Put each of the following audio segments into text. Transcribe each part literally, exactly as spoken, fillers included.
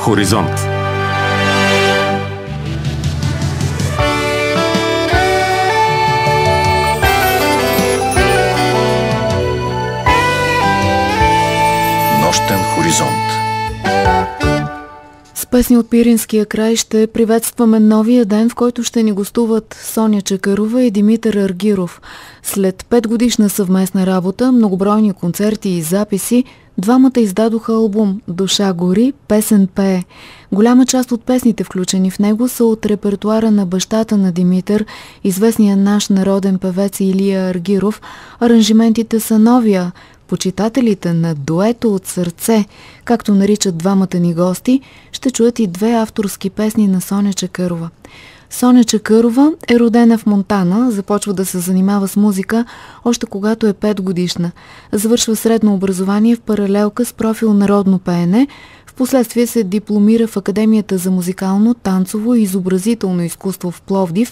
Хоризонт. Нощен хоризонт. С песни от Пиринския край ще приветстваме новия ден, в който ще ни гостуват Соня Чакърова и Димитър Аргиров. След петгодишна съвместна работа, многобройни концерти и записи, двамата издадоха албум «Душа гори, песен пее». Голяма част от песните, включени в него, са от репертуара на бащата на Димитър, известния наш народен певец Илия Аргиров. Аранжиментите са новия. Почитателите на дуето от сърце, както наричат двамата ни гости, ще чуят и две авторски песни на Соня Чакърова. Соня Чакърова е родена в Монтана, започва да се занимава с музика още когато е пет годишна. Завършва средно образование в паралелка с профил народно пеене. Впоследствие се дипломира в Академията за музикално, танцово и изобразително изкуство в Пловдив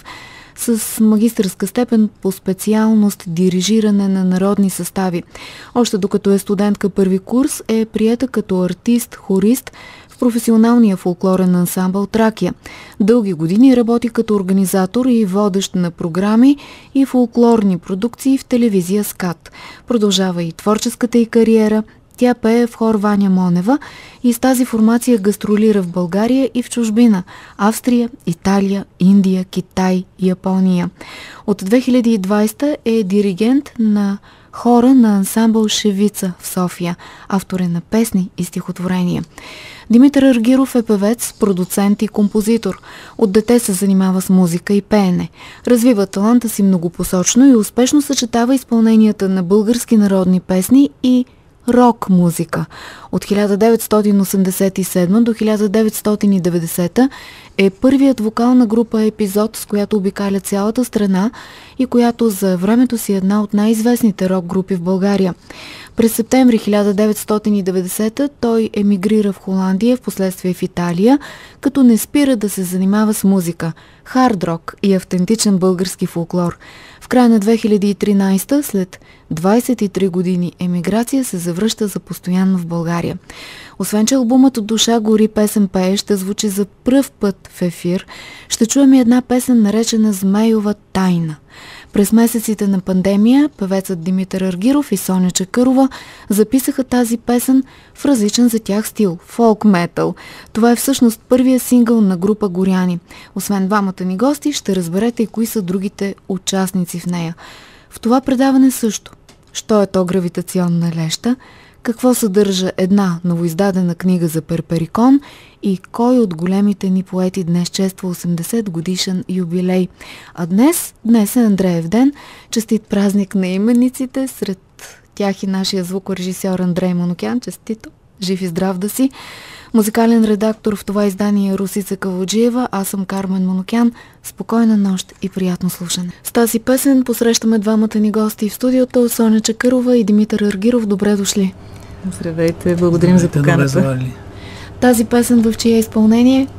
с магистърска степен по специалност дирижиране на народни състави. Още докато е студентка първи курс, е приета като артист, хорист в професионалния фолклорен ансамбъл Тракия. Дълги години работи като организатор и водещ на програми и фолклорни продукции в телевизия СКАТ. Продължава и творческата й кариера. Тя пее в хор Ваня Монева и с тази формация гастролира в България и в чужбина – Австрия, Италия, Индия, Китай, Япония. От две хиляди и двадесета е диригент на хора на ансамбъл Шевица в София, автор е на песни и стихотворения. Димитър Аргиров е певец, продуцент и композитор. От дете се занимава с музика и пеене. Развива таланта си многопосочно и успешно съчетава изпълненията на български народни песни и рок музика. От хиляда деветстотин осемдесет и седма до хиляда деветстотин и деветдесета е първият вокал на група Епизод, с която обикаля цялата страна и която за времето си е една от най-известните рок групи в България. През септември хиляда деветстотин и деветдесета той емигрира в Холандия, впоследствие в Италия, като не спира да се занимава с музика, хард рок и автентичен български фолклор. В края на две хиляди и тринадесета, след двадесет и три години емиграция, се завръща за постоянно в България. Освен че албумът «Душа гори, песен пее» ще звучи за пръв път в ефир, ще чуем и една песен, наречена «Змейова тайна». През месеците на пандемия певецът Димитър Аргиров и Соня Чакърова записаха тази песен в различен за тях стил – фолк-метал. Това е всъщност първия сингъл на група Горяни. Освен двамата ни гости, ще разберете и кои са другите участници в нея. В това предаване също. Що е то гравитационна леща? Какво съдържа една новоиздадена книга за Перперикон и кой от големите ни поети днес чества осемдесет годишен юбилей. А днес, днес е Андреев ден, честит празник на имениците, сред тях и нашия звукорежисьор Андрей Манукян, честито, жив и здрав да си. Музикален редактор в това издание е Русица Кавуджиева, аз съм Кармен Манукян. Спокойна нощ и приятно слушане. С тази песен посрещаме двамата ни гости в студиото, Соня Чакърова и Димитър Аргиров. Добре дошли! Здравейте, благодарим за поканата. Тази песен в чия изпълнение?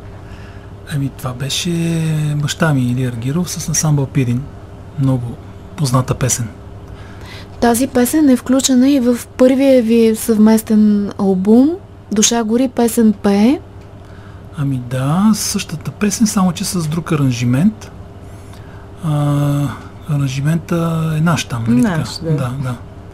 Ами това беше баща ми Илия Аргиров с ансамбъл Пирин. Много позната песен. Тази песен е включена и в първия ви съвместен албум «Душа гори, песен пее». Ами да, същата песен, само че с друг аранжимент. А, аранжимента е наш там, нали наш, така? Да. Да, да.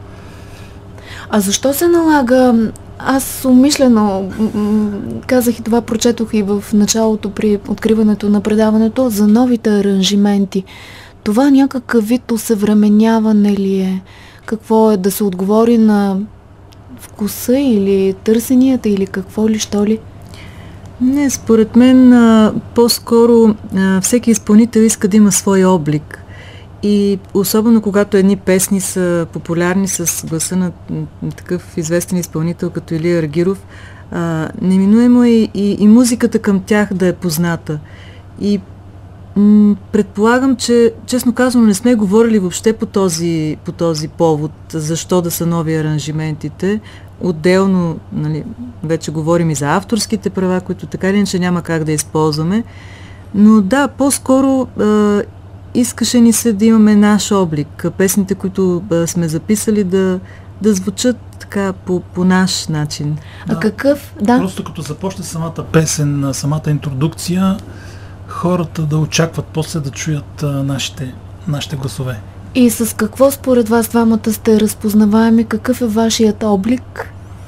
А защо се налага, аз умишлено казах и това, прочетох и в началото при откриването на предаването, за новите аранжименти. Това някакъв вид осъвременяване ли е? Какво е, да се отговори на вкуса или търсенията или какво ли, що ли? Не, според мен а, по-скоро а, всеки изпълнител иска да има свой облик. И особено когато едни песни са популярни с гласа на, на такъв известен изпълнител като Илия Аргиров, а, неминуемо е и, и, и музиката към тях да е позната. И м- предполагам, че честно казано не сме говорили въобще по този, по този повод, защо да са нови аранжиментите. Отделно, нали, вече говорим и за авторските права, които така или иначе няма как да използваме. Но да, по-скоро а, искаше ни се да имаме наш облик. Песните, които а, сме записали, да, да звучат така по, по наш начин. А да. какъв? Да. Просто като започне самата песен, самата интродукция, хората да очакват после да чуят а, нашите, нашите гласове. И с какво според вас двамата сте разпознаваеми? Какъв е вашият облик?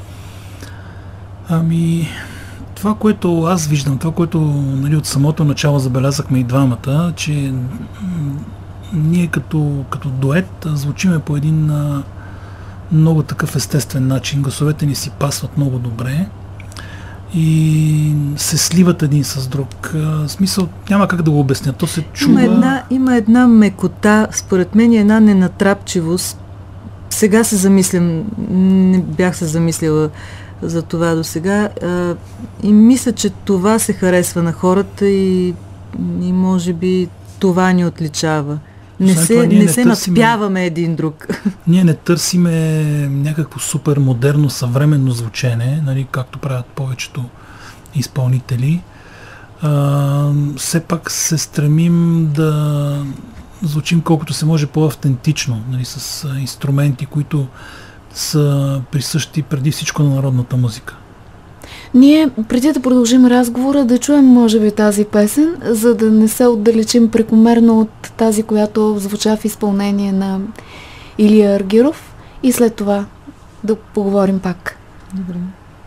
Ами, това, което аз виждам, това, което нали, от самото начало забелязахме и двамата, че м- ние като, като дует звучиме по един а, много такъв естествен начин. Гласовете ни си пасват много добре и се сливат един с друг. В смисъл, няма как да го обясня. То се чува... Има една, има една мекота, според мен е една ненатрапчивост. Сега се замислям, не бях се замислила за това до сега. И мисля, че това се харесва на хората и, и може би това ни отличава. Не Освен се, това, не не се търсиме, надпяваме един друг. Ние не търсиме някакво супер модерно, съвременно звучене, нали, както правят повечето изпълнители. А, все пак се стремим да звучим колкото се може по-автентично, нали, с инструменти, които са присъщи преди всичко на народната музика. Ние, преди да продължим разговора, да чуем, може би, тази песен, за да не се отдалечим прекомерно от тази, която звуча в изпълнение на Илия Аргиров, и след това да поговорим пак. Добре.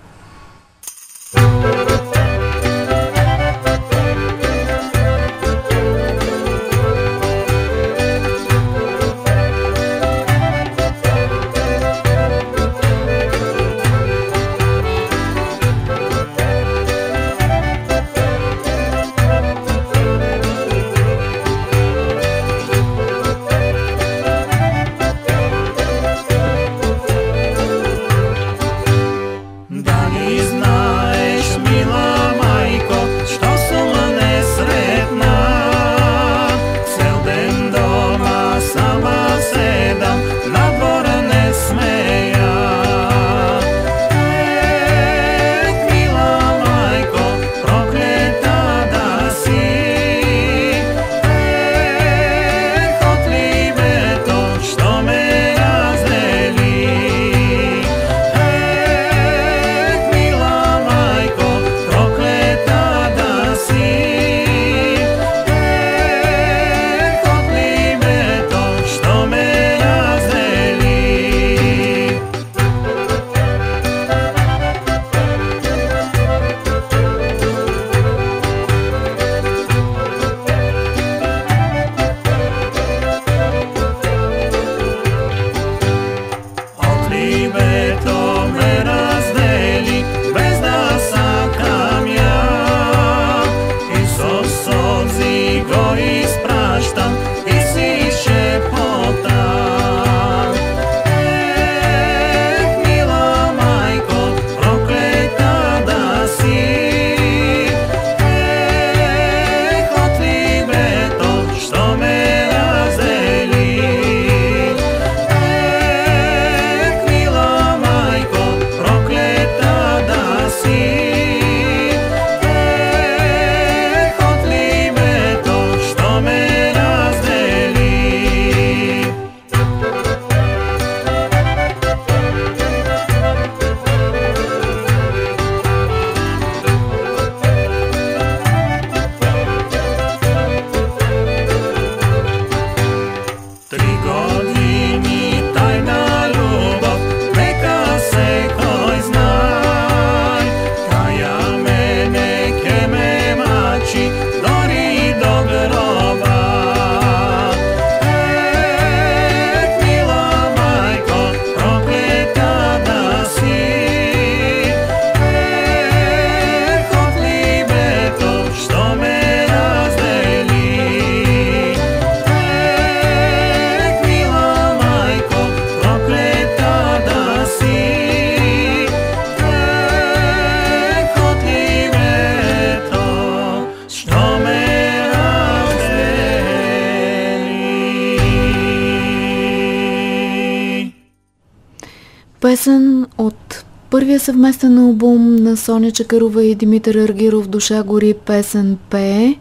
Песен от първия съвместен албум на Соня Чакърова и Димитър Аргиров, "Душа гори", песен пее.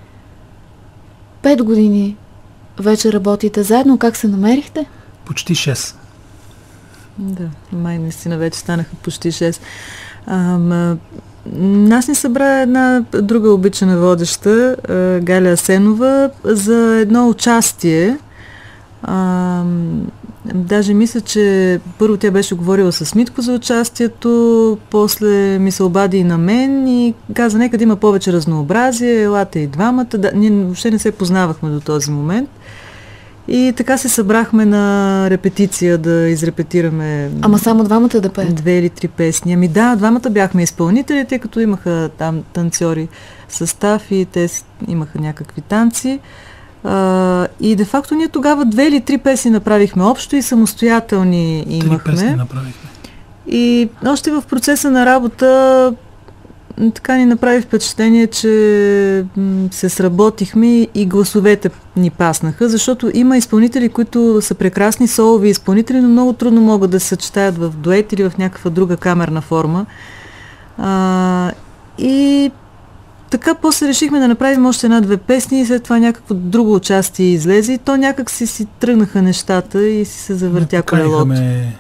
Пет години вече работите заедно. Как се намерихте? Почти шест. Да, май наистина вече станаха почти шест. Ама, нас ни събра една друга обичана водеща, Галя Асенова, за едно участие. А, даже мисля, че първо тя беше говорила с Митко за участието, после ми се обади и на мен и каза, нека да има повече разнообразие, елате и двамата. Да, ние въобще не се познавахме до този момент. И така се събрахме на репетиция да изрепетираме. Ама само двамата да пеят? Две или три песни. Ами да, двамата бяхме изпълнители, тъй като имаха там танцори състав и те имаха някакви танци. Uh, и де-факто ние тогава две или три песни направихме общо и самостоятелни имахме. Три песни направихме. И още в процеса на работа така ни направи впечатление, че м- се сработихме и гласовете ни паснаха, защото има изпълнители, които са прекрасни солови изпълнители, но много трудно могат да се съчетаят в дует или в някаква друга камерна форма. Uh, и така после решихме да направим още една-две песни и след това някакво друго участие излезе и то някак си си тръгнаха нещата и си се завъртя колелото.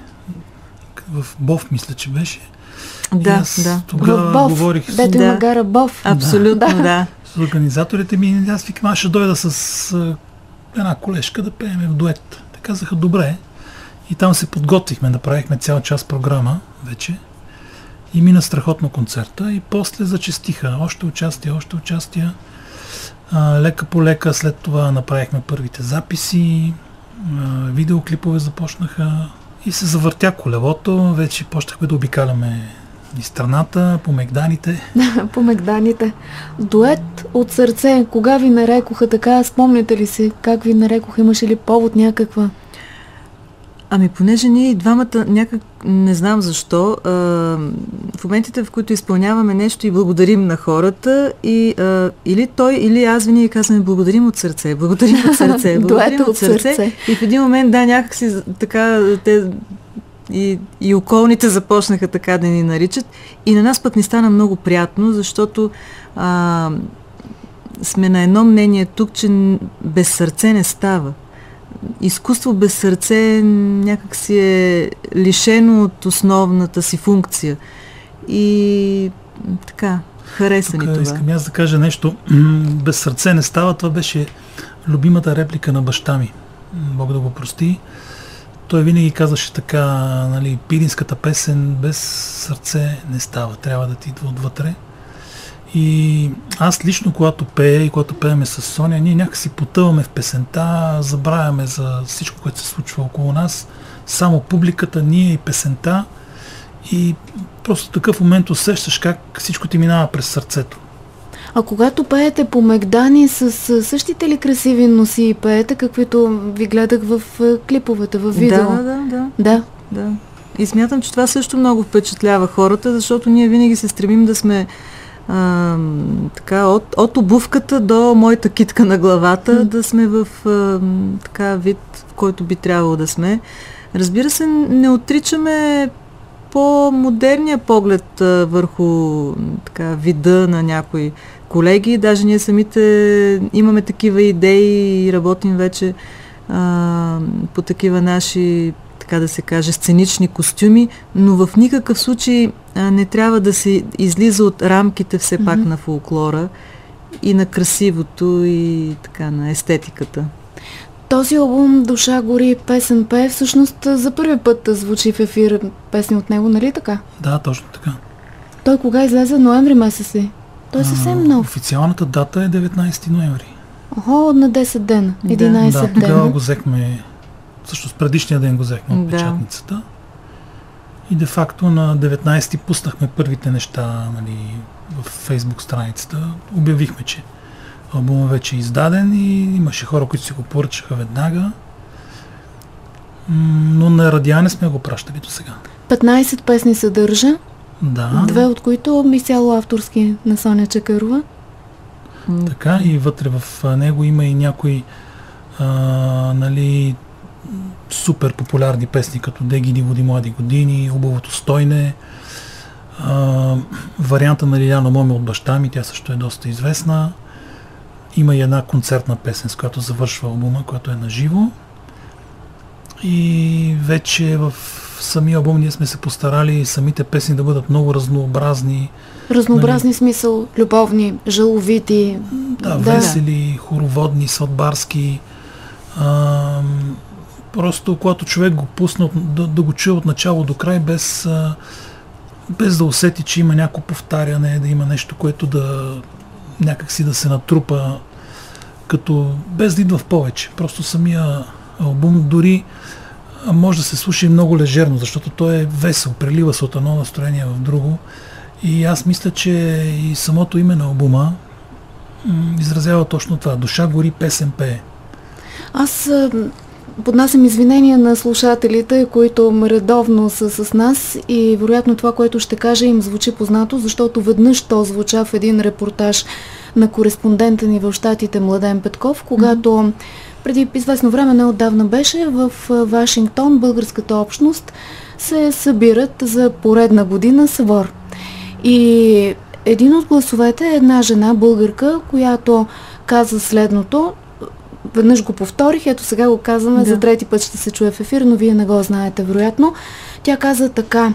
В Бов, мисля, че беше. Да, да. Тогава в Бов, говорих дето да. има гара Бов. Абсолютно, да. да. С организаторите ми, аз викам, аз ще дойда с а, една колежка да пеем в дует. Те казаха, добре. И там се подготвихме, направихме цял час програма вече. И мина страхотно концерта и после зачестиха. Още участия, още участия. А, лека по лека след това направихме първите записи, а, видеоклипове започнаха и се завъртя колелото. Вече почнахме да обикаляме и страната, по мегданите. По мегданите. Дует от сърце. Кога ви нарекоха така? Спомняте ли си как ви нарекоха? Имаше ли повод някаква? Ами, понеже ние и двамата някак, не знам защо, а, в моментите, в които изпълняваме нещо и благодарим на хората, и а, или той, или аз винаги казваме благодарим от сърце, благодарим от сърце, благодарим от сърце. сърце. И в един момент, да, някак си така, те и, и околните започнаха така да ни наричат. И на нас пък ни стана много приятно, защото а, сме на едно мнение тук, че без сърце не става. Изкуство без сърце някак си е лишено от основната си функция. И така, хареса ни това. Искам аз да кажа нещо. Без сърце не става. Това беше любимата реплика на баща ми. Бог да го прости. Той винаги казваше така, нали, пиринската песен без сърце не става. Трябва да ти идва отвътре. И аз лично, когато пея и когато пееме с Соня, ние някакси потъваме в песента, забравяме за всичко, което се случва около нас, само публиката, ние и песента, и просто такъв момент усещаш как всичко ти минава през сърцето. А когато пеете по мегдани, с същите ли красиви носи пеете, каквито ви гледах в клиповете, в видео? Да, да, да. Да. да. И смятам, че това също много впечатлява хората, защото ние винаги се стремим да сме А, така, от, от обувката до моята китка на главата, mm. да сме в а, така вид, в който би трябвало да сме. Разбира се, не отричаме по-модерния поглед а, върху така, вида на някои колеги. Даже ние самите имаме такива идеи и работим вече а, по такива наши, така да се каже, сценични костюми, но в никакъв случай а, не трябва да се излиза от рамките все пак mm-hmm. на фолклора и на красивото и така на естетиката. Този албум "Душа гори, песен пее" всъщност за първи път звучи в ефир песни от него, нали така? Да, точно така. Той кога излезе? Ноември месец ли? Той е съвсем нов. Официалната дата е деветнайсети ноември. Охо, на десет дена. единайсет да, дена. тогава го взехме, всъщност предишния ден го взехме от да. печатницата. И де-факто на деветнайсети пуснахме първите неща, нали, в Фейсбук страницата. Обявихме, че албумът вече е издаден и имаше хора, които си го поръчаха веднага. Но на радиа не сме го пращали до сега. петнайсет песни съдържа. Да. Две от които изцяло авторски на Соня Чакърова. Така, и вътре в него има и някои а, нали, супер популярни песни, като "Де ги води млади години", "Убавото стойне", а, варианта на Лиляна Моме от баща ми, тя също е доста известна. Има и една концертна песен, с която завършва албума, която е на живо. и вече в самия албум ние сме се постарали самите песни да бъдат много разнообразни. Разнообразни, нали, смисъл, любовни, жаловити. Да, да, весели, хороводни, сватбарски. А, просто когато човек го пусне да, да го чуе от начало до край, без, а, без да усети, че има някакво повтаряне, да има нещо, което да някакси да се натрупа, като без да идва в повече. Просто самия албум дори може да се слуша и много лежерно, защото той е весел, прелива се от едно настроение в друго. И аз мисля, че и самото име на албума м- изразява точно това. Душа гори, песен пее. Аз а, поднасям извинения на слушателите, които редовно са с нас, и вероятно това, което ще кажа, им звучи познато, защото веднъж то звуча в един репортаж на кореспондента ни в щатите Младен Петков, когато mm-hmm. преди известно време, неотдавна беше, в Вашингтон българската общност се събират за поредна година събор. И един от гласовете е една жена, българка, която каза следното. Веднъж го повторих, ето сега го казваме, да. За трети път ще се чуе в ефир, но вие не го знаете, вероятно. Тя каза така: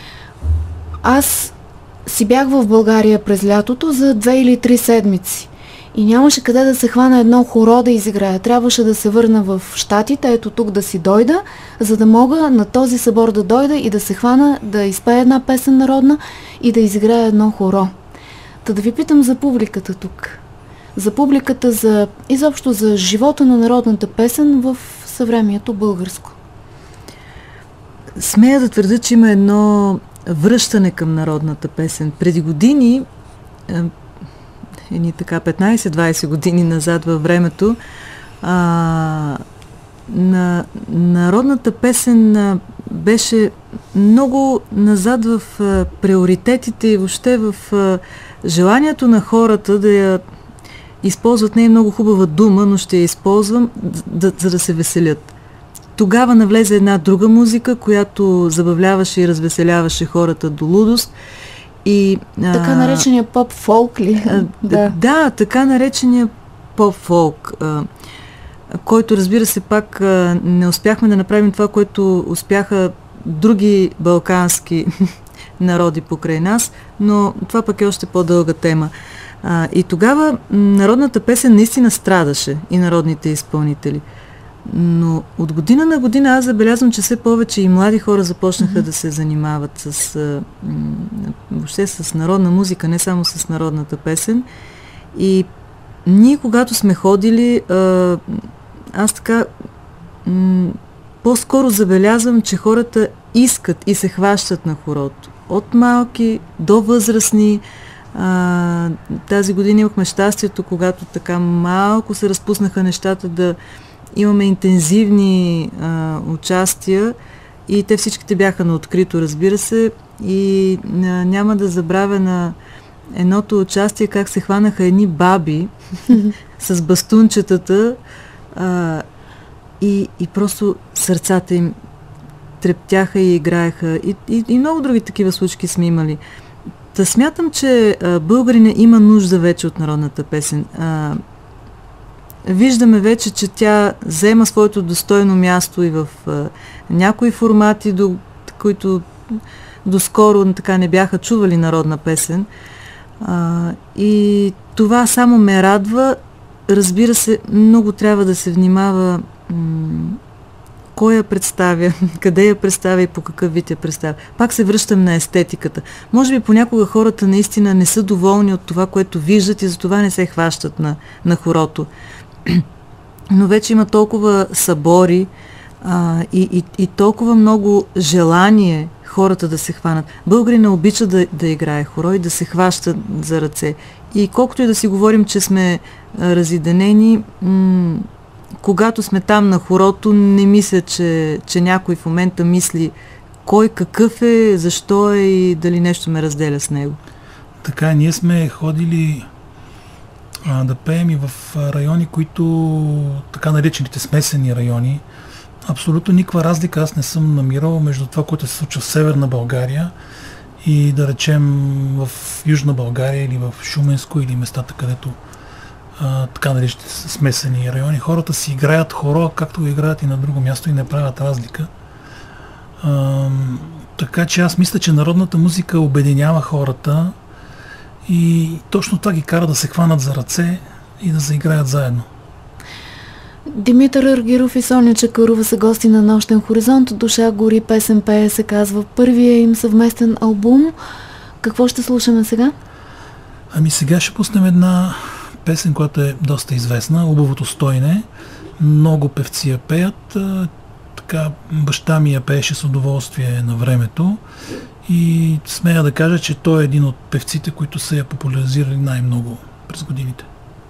аз си бях в България през лятото за две или три седмици и нямаше къде да се хвана едно хоро да изиграя. Трябваше да се върна в щатите, ето тук да си дойда, за да мога на този събор да дойда и да се хвана, да изпея една песен народна и да изиграя едно хоро. Та да ви питам за публиката тук. За публиката, за изобщо за живота на народната песен в съвремието българско. Смея да твърда, че има едно връщане към народната песен. Преди години, едни така петнайсет-двайсет години назад във времето, а, на народната песен а, беше много назад в а, приоритетите и въобще в а, желанието на хората да я използват. Не е много хубава дума, но ще я използвам, да, за да се веселят. Тогава навлезе една друга музика, която забавляваше и развеселяваше хората до лудост. И, така наречения поп-фолк ли? А, да. да, така наречения поп-фолк, а, който, разбира се, пак а, не успяхме да направим това, което успяха други балкански народи покрай нас, но това пък е още по-дълга тема. А, и тогава народната песен наистина страдаше и народните изпълнители. Но от година на година аз забелязвам, че все повече и млади хора започнаха mm-hmm. да се занимават с, а, въобще с народна музика, не само с народната песен. И ние, когато сме ходили, а, аз така м- по-скоро забелязвам, че хората искат и се хващат на хорото. От малки до възрастни. А, тази година имахме щастието, когато така малко се разпуснаха нещата, да имаме интензивни а, участия, и те всичките бяха на открито, разбира се, и а, няма да забравя на едното участие как се хванаха едни баби с бастунчетата а, и, и просто сърцата им трептяха и играеха, и, и, и много други такива случки сме имали. Та смятам, че а, българина има нужда вече от народната песен. А, виждаме вече, че тя взема своето достойно място и в а, някои формати, до които доскоро така не бяха чували народна песен. А, и това само ме радва. Разбира се, много трябва да се внимава м- кой я представя, къде я представя и по какъв вид я представя. Пак се връщам на естетиката. Може би понякога хората наистина не са доволни от това, което виждат, и затова не се хващат на, на хорото. Но вече има толкова събори а, и, и, и толкова много желание хората да се хванат. Българина обича да, да играе хоро и да се хваща за ръце. И колкото и да си говорим, че сме а, разединени, м- когато сме там на хорото, не мисля, че, че някой в момента мисли кой какъв е, защо е и дали нещо ме разделя с него. Така, ние сме ходили а, да пеем и в райони, които, така наречените смесени райони. Абсолютно никаква разлика аз не съм намирал между това, което се случва в Северна България и, да речем, в Южна България или в Шуменско или местата, където а, така наречените смесени райони. Хората си играят хоро, както го играят и на друго място и не правят разлика. А, така че аз мисля, че народната музика обединява хората и точно това ги кара да се хванат за ръце и да заиграят заедно. Димитър Аргиров и Соня Чакърова са гости на Нощен хоризонт. Душа гори, песен пее се казва първия им съвместен албум. Какво ще слушаме сега? Ами сега ще пуснем една песен, която е доста известна, Обувото стойне. Много певци я пеят. Така, баща ми я пееше с удоволствие на времето и смея да кажа, че той е един от певците, които са я популяризирали най-много през годините.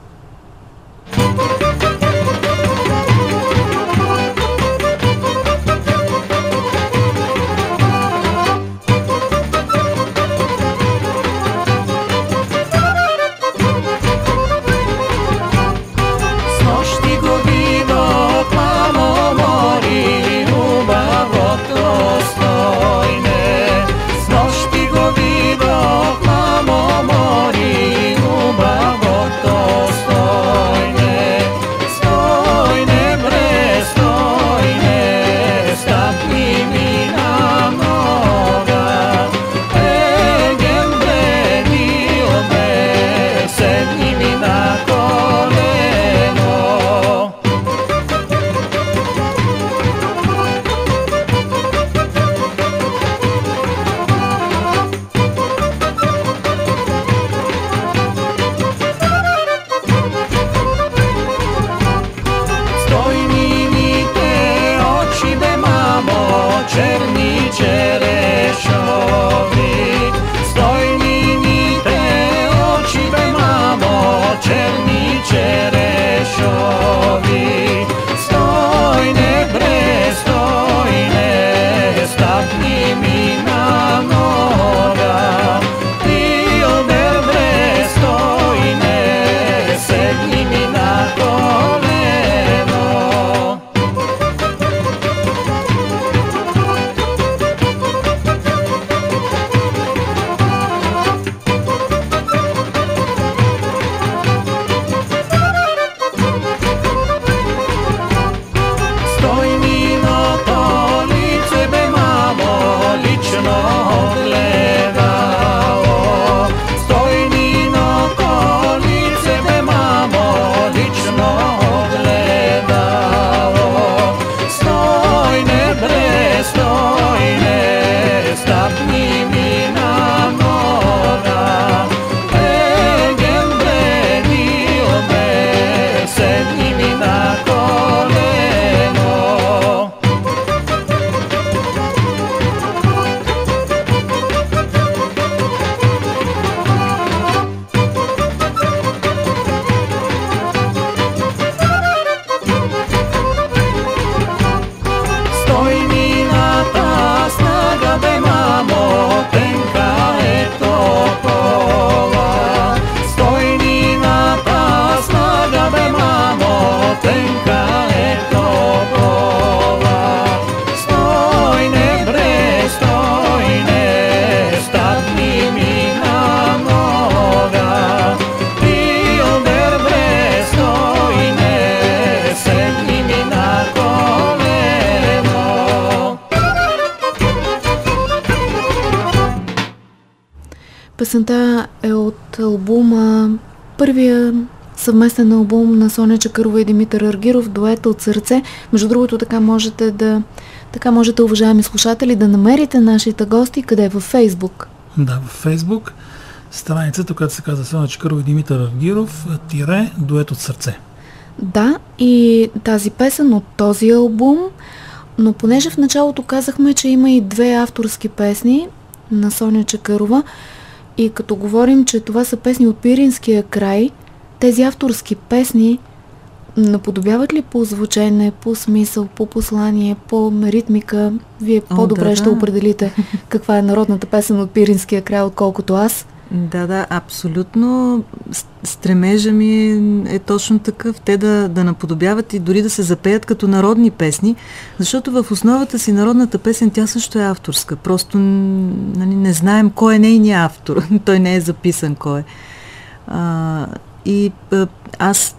Песента е от албума, първия съвместен албум на Соня Чакърова и Димитър Аргиров, дует от сърце. Между другото, така можете да, така можете, уважаеми слушатели, да намерите нашите гости, къде е във Фейсбук. Да, във Фейсбук, страницата, която се казва Соня Чакърова и Димитър Аргиров, тире, дует от сърце. Да, и тази песен от този албум, но понеже в началото казахме, че има и две авторски песни на Соня Чакърова, и като говорим, че това са песни от Пиринския край, тези авторски песни наподобяват ли по звучене, по смисъл, по послание, по ритмика? Вие О, по-добре да, ще да. определите каква е народната песен от Пиринския край, отколкото аз. Да, да, абсолютно. Стремежа ми е точно такъв. Те да, да наподобяват и дори да се запеят като народни песни, защото в основата си народната песен тя също е авторска. Просто нали, не знаем кой е нейният автор. Той не е записан кой е. А, и а, аз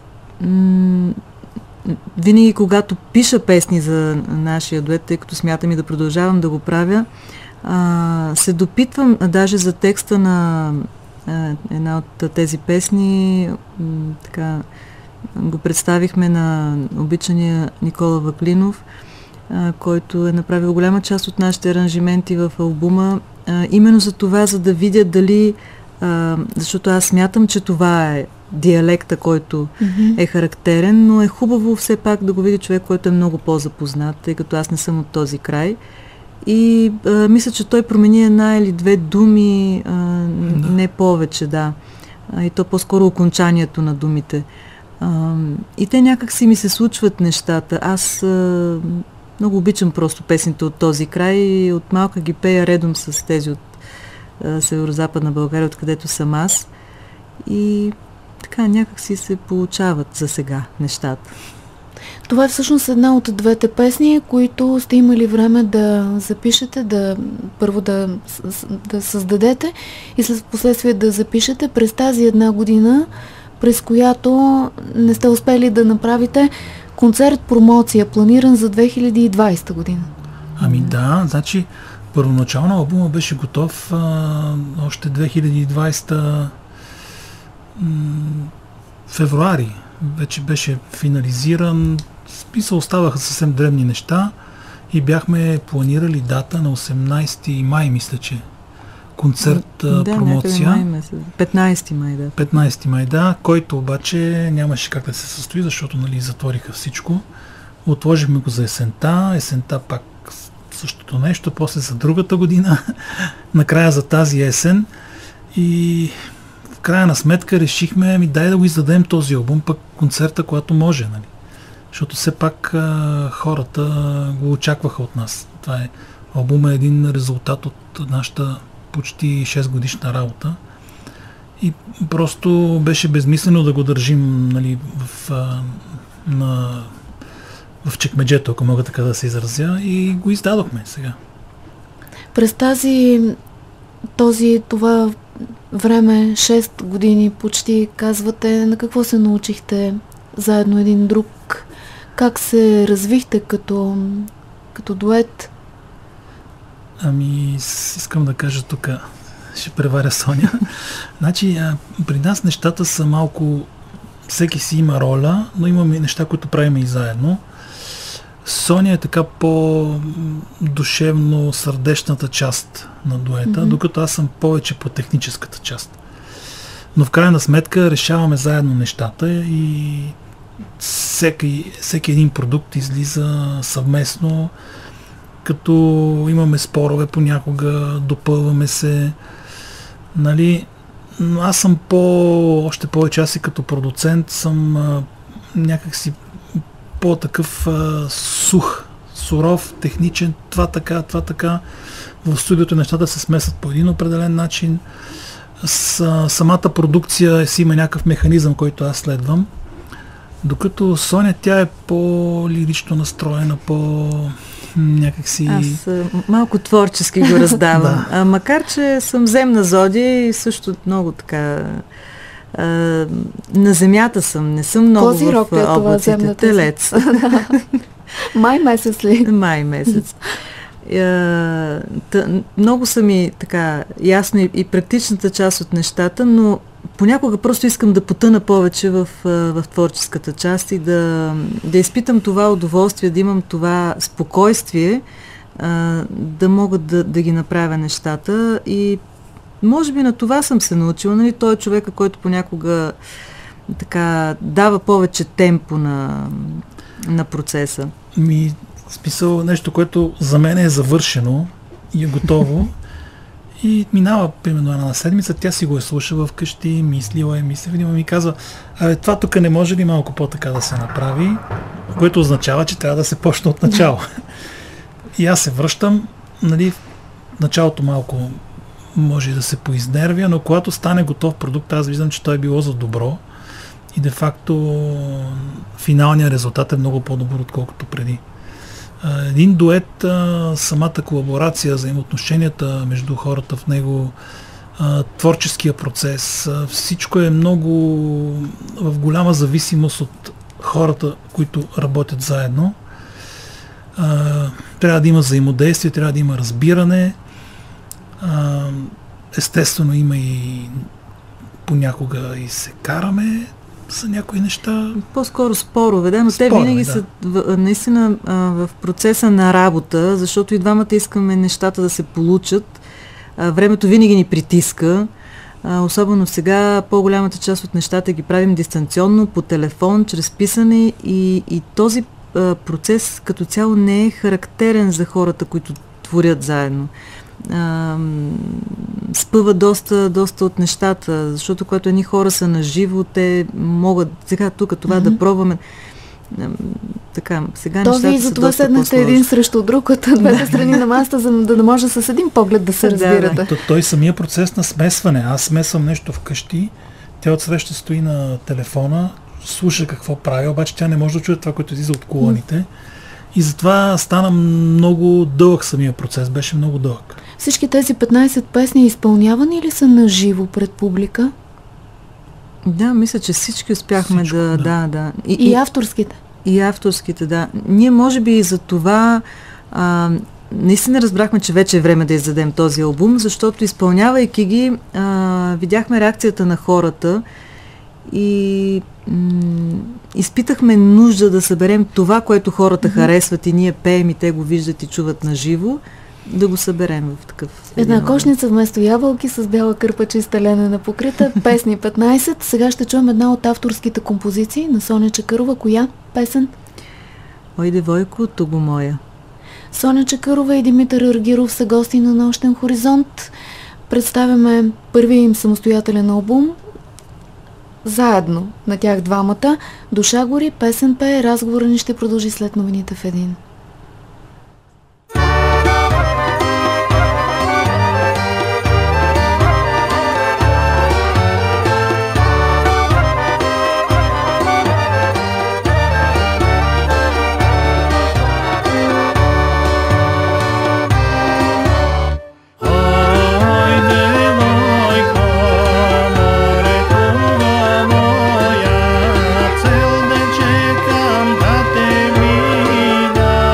м- винаги, когато пиша песни за нашия дует, тъй като смятам и да продължавам да го правя, а, се допитвам а, даже за текста на а, една от тези песни. М- така, го представихме на обичания Никола Ваклинов, а, който е направил голяма част от нашите аранжименти в албума. А, именно за това, за да видя дали, а, защото аз смятам, че това е диалекта, който mm-hmm. е характерен, но е хубаво все пак да го види човек, който е много по-запознат, тъй като аз не съм от този край. И а, мисля, че той промени една или две думи, а, да. не повече, да. А, и то по-скоро окончанието на думите. А, и те някак си ми се случват нещата. Аз а, много обичам просто песните от този край и от малка ги пея редом с тези от а, Северо-Западна България, откъдето съм аз. И така някак си се получават за сега нещата. Това е всъщност една от двете песни, които сте имали време да запишете, да първо да, да създадете и след последствие да запишете през тази една година, през която не сте успели да направите концерт-промоция, планиран за две хиляди и двадесета година. Ами да, значи първоначално албума беше готов а, още две хиляди и двадесета м- февруари. Вече беше финализиран. Списал оставаха съвсем дребни неща и бяхме планирали дата на осемнадесети май, мисля, че концерт, да, промоция. Май месец. петнадесети май, да. петнадесети май, да, който обаче нямаше как да се състои, защото нали, затвориха всичко. Отложихме го за есента, есента пак същото нещо, после за другата година, накрая за тази есен и в крайна сметка решихме, ми дай да го издадем този албум, пък концерта, когато може, нали. Защото все пак а, хората го очакваха от нас. Това е, албума е един резултат от нашата почти шест годишна работа и просто беше безмислено да го държим нали, в, а, на, в чекмеджето, ако мога така да се изразя, и го издадохме сега. През тази този, това време, шест години почти, казвате, на какво се научихте заедно един друг? Как се развихте като, като дует? Ами, искам да кажа тук, ще преваря Соня. Значи, а, при нас нещата са малко, всеки си има роля, но имаме неща, които правим и заедно. Соня е така по-душевно сърдечната част на дуета, mm-hmm. докато аз съм повече по техническата част. Но в крайна сметка решаваме заедно нещата и всеки, всеки един продукт излиза съвместно, като имаме спорове понякога, допълваме се, нали, но аз съм по, още повече аз и като продуцент съм а, някакси по-такъв а, сух, суров, техничен, това така, това така. В студиото нещата се смесват по един определен начин. С, а, самата продукция си има някакъв механизъм, който аз следвам. Докато Соня, тя е по-лирично настроена, по някакси... Аз малко творчески го раздавам. Да. А, макар, че съм земна зодия и също много така... А, на земята съм, не съм много Козирог в облаците. Телец. Май месец ли? Май месец. А, тъ, много са ми така ясно и, и практичната част от нещата, но понякога просто искам да потъна повече в, в творческата част и да, да изпитам това удоволствие, да имам това спокойствие, а, да мога да, да ги направя нещата и може би на това съм се научила. Нали? Той е човека, който понякога така дава повече темпо на, на процеса. Ми, смисъл нещо, което за мен е завършено и е готово. И минава, примерно, една седмица, тя си го е слушала вкъщи, мислила е, мислила и ми казва, а това тук не може ли малко по-така да се направи, което означава, че трябва да се почне от начало. И аз се връщам, нали, в началото малко може да се поизнервя, но когато стане готов продукт, аз виждам, че той е било за добро и де-факто финалният резултат е много по-добър, отколкото преди. Един дует, самата колаборация, взаимоотношенията между хората в него а, творческия процес. А, всичко е много в голяма зависимост от хората, които работят заедно. А, трябва да има взаимодействие, трябва да има разбиране. А, естествено има и понякога и се караме за някои неща. По-скоро спорове, да, но спорове, те винаги да. са в, наистина а, в процеса на работа, защото и двамата искаме нещата да се получат. А, времето винаги ни притиска. А, особено сега по-голямата част от нещата ги правим дистанционно, по телефон, чрез писане и, и този а, процес като цяло не е характерен за хората, които творят заедно. А, спъва доста, доста от нещата, защото когато едни хора са наживо, те могат сега тук това mm-hmm. да пробваме. А, така, сега То нещата вие за това седнахте един срещу друг от двете страни на масата, за да, да може с един поглед да се разбирате. Да, да. Той самия процес на смесване. Аз смесвам нещо вкъщи, тя отсреща стои на телефона, слуша какво прави, обаче тя не може да чуе това, което излиза от колоните. Mm. И затова стана много дълъг самия процес, беше много дълъг. Всички тези петнайсет песни изпълнявани ли са на живо пред публика? Да, мисля, че всички успяхме Всичко, да, да, да. да. И, и, и авторските? И авторските, да. Ние може би и за това а, наистина разбрахме, че вече е време да издадем този албум, защото изпълнявайки ги, а, видяхме реакцията на хората и м- изпитахме нужда да съберем това, което хората mm-hmm. харесват и ние пеем и те го виждат и чуват на живо, да го съберем в такъв... Една кошница вместо ябълки с бяла кърпа чиста ленена покрита, песни петнайсет. Сега ще чуем една от авторските композиции на Соня Чакърова. Коя песен? Ой, девойко, туго моя. Соня Чакърова и Димитър Аргиров са гости на Нощен хоризонт. Представяме първия им самостоятелен албум. Заедно на тях двамата. Душа гори, песен пее, разговора ни ще продължи след новините в един. Moja, cel de čekam da te mi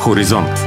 Хоризонт.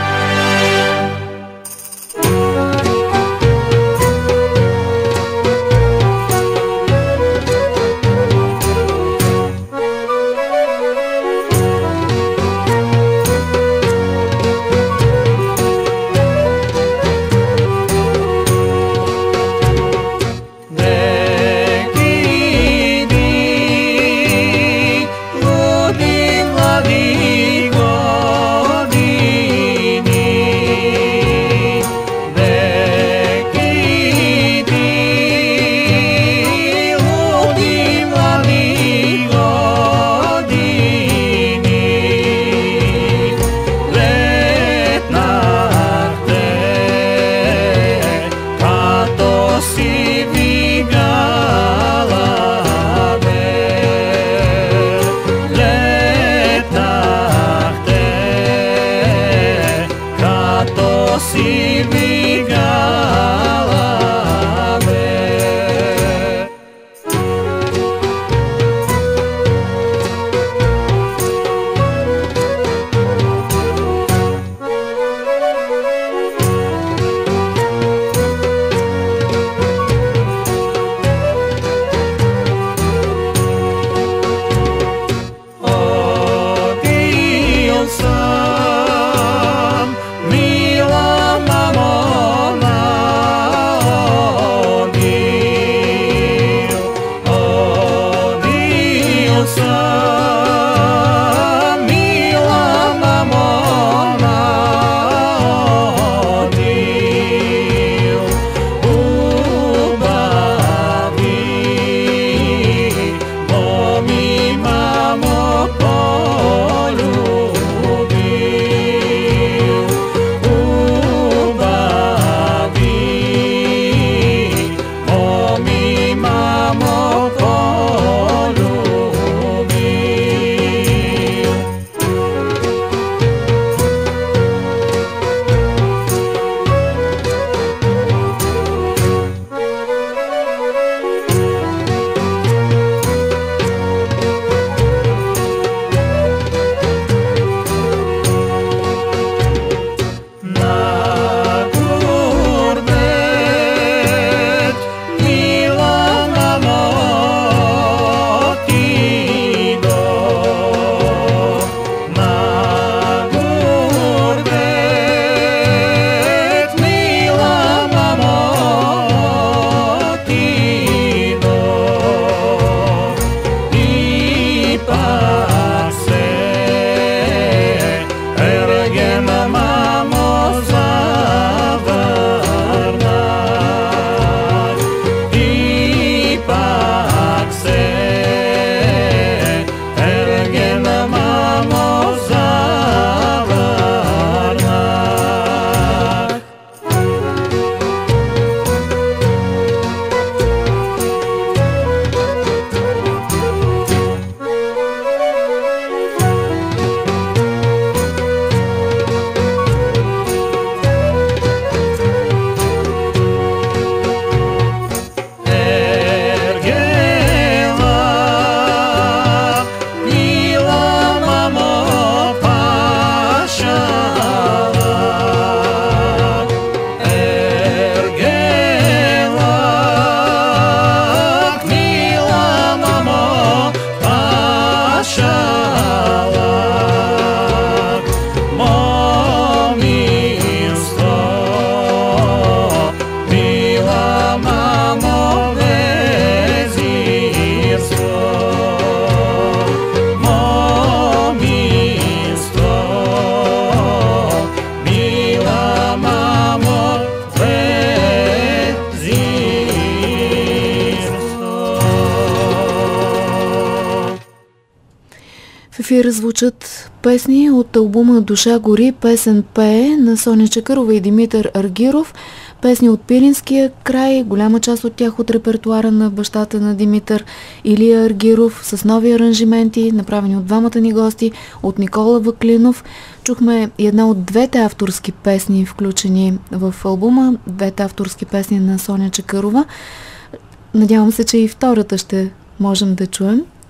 В ефира звучат песни от албума "Душа гори", песен "Пее" на Соня Чакърова и Димитър Аргиров. Песни от Пиринския край, голяма част от тях от репертуара на бащата на Димитър, Илия Аргиров, с нови аранжименти, направени от двамата ни гости, от Никола Ваклинов. Чухме и една от двете авторски песни, включени в албума, двете авторски песни на Соня Чакърова. Надявам се, че и втората ще можем да чуем.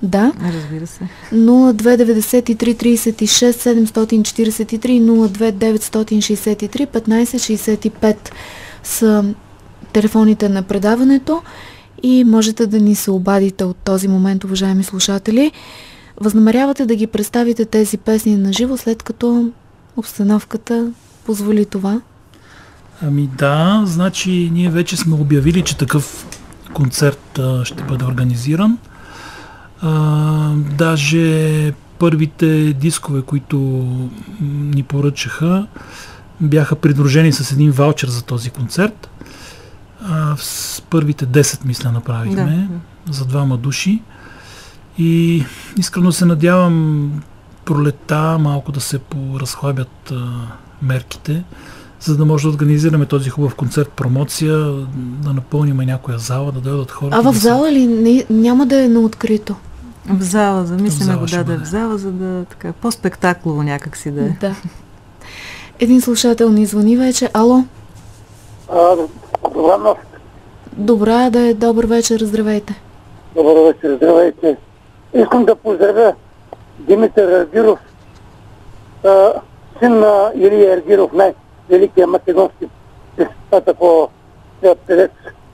Да. Разбира се. нула две деветдесет и три тридесет и шест седемстотин четиридесет и три, нула две деветстотин шестдесет и три петнайсет шестдесет и пет са телефоните на предаването и можете да ни се обадите от този момент, уважаеми слушатели. Възнамерявате да ги представите тези песни на живо, след като обстановката позволи това? Ами да, значи ние вече сме обявили, че такъв концерт а, ще бъде организиран. А, даже първите дискове, които ни поръчаха, бяха придружени с един ваучер за този концерт. А, с първите десет, мисля, направихме да. За двама души. И искрено се надявам пролета малко да се поразхлабят а, мерките, за да може да организираме този хубав концерт, промоция, да напълним някоя зала, да дойдат хората. А в да зала се... ли? Не, няма да е на открито? В зала, замисляме го да да бъде. в зала, за да така по-спектаклово някак си да е. Да. Един слушател ни звъни вече. Ало? А, добра нощ. Добра да е, добър вечер, здравейте. Добър вечер, здравейте. Искам да поздравя Димитър Аргиров, а, син на Илия Аргиров, най-великия македонски по певец.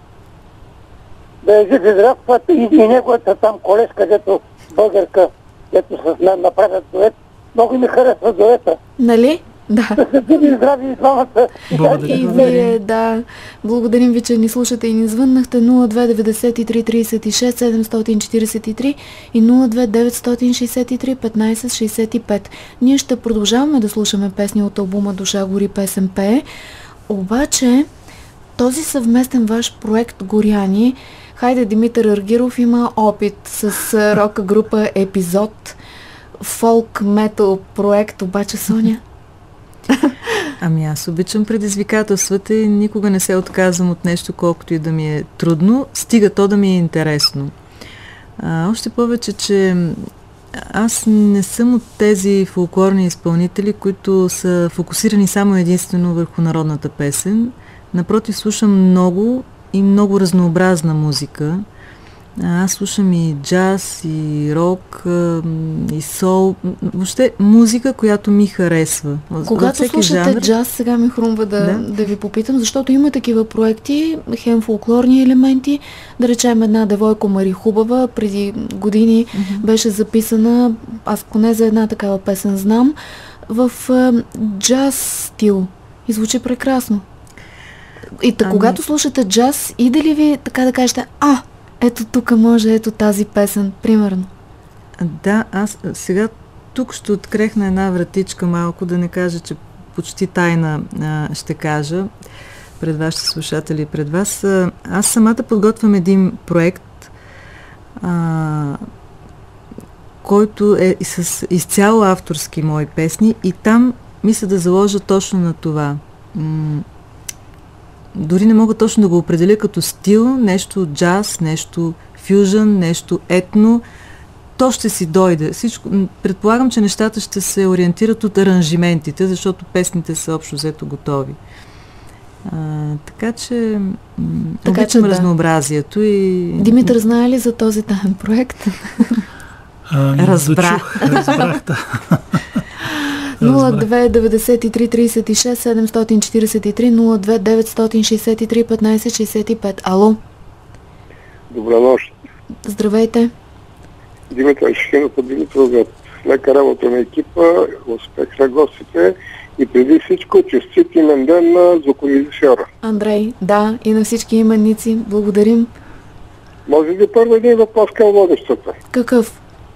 Да е жив и здрав, и, и неговата там колежка, дето българка, дето с мен направят дует. Много ми харесва дуета. Нали? Да. Да се бъде здрави и двамата. Благодаря. И вие, да. Благодарим ви, че ни слушате и ни звъннахте. Нула две деветдесет и три тридесет и шест седемстотин четиридесет и три и нула две деветстотин шестдесет и три петнайсет шестдесет и пет. Ние ще продължаваме да слушаме песни от албума Душа гори, песен пее. Обаче този съвместен ваш проект Горяни, хайде, Димитър Аргиров има опит с рок група Епизод, фолк метал проект, обаче Соня? Ами аз обичам предизвикателствата и никога не се отказвам от нещо, колкото и да ми е трудно, стига то да ми е интересно. А, още повече, че аз не съм от тези фолклорни изпълнители, които са фокусирани само единствено върху народната песен. Напротив, слушам много и много разнообразна музика. Аз слушам и джаз, и рок, и сол. Въобще музика, която ми харесва. Когато слушате жанр... джаз, сега ми хрумва да, да. да ви попитам, защото има такива проекти, хем фолклорни елементи. Да речем, една девойко Мари Хубава преди години mm-hmm. беше записана, аз поне за една такава песен знам, в uh, джаз стил. И звучи прекрасно. И тък, ами... когато слушате джаз, иде ли ви така да кажете, а, ето тук може, ето тази песен, примерно? Да, аз сега тук ще открехна една вратичка малко, да не кажа, че почти тайна а, ще кажа пред вашите слушатели и пред вас. А, аз самата подготвям един проект, а, който е с изцяло авторски мои песни и там мисля да заложа точно на това. М- Дори не мога точно да го определя като стил, нещо джаз, нещо фюжън, нещо етно. То ще си дойде. Всичко, предполагам, че нещата ще се ориентират от аранжиментите, защото песните са общо взето готови. А, така че така обичам че, разнообразието да. И... Димитър, знае ли за този таен проект? А, Разбрах. Разбрах, да. нула две деветдесет и три тридесет и шест седемстотин четиридесет и три, нула две деветстотин шестдесет и три петнайсет шестдесет и пет. Ало? Добра нощ. Здравейте. Димитър Шехинов от Димитровград. Лека работа на екипа, успех на гостите и преди всичко честит имен ден на звукорежисьора. Андрей, да, и на всички именници. Благодарим. Може ли първо един въпрос към водещата? Какъв?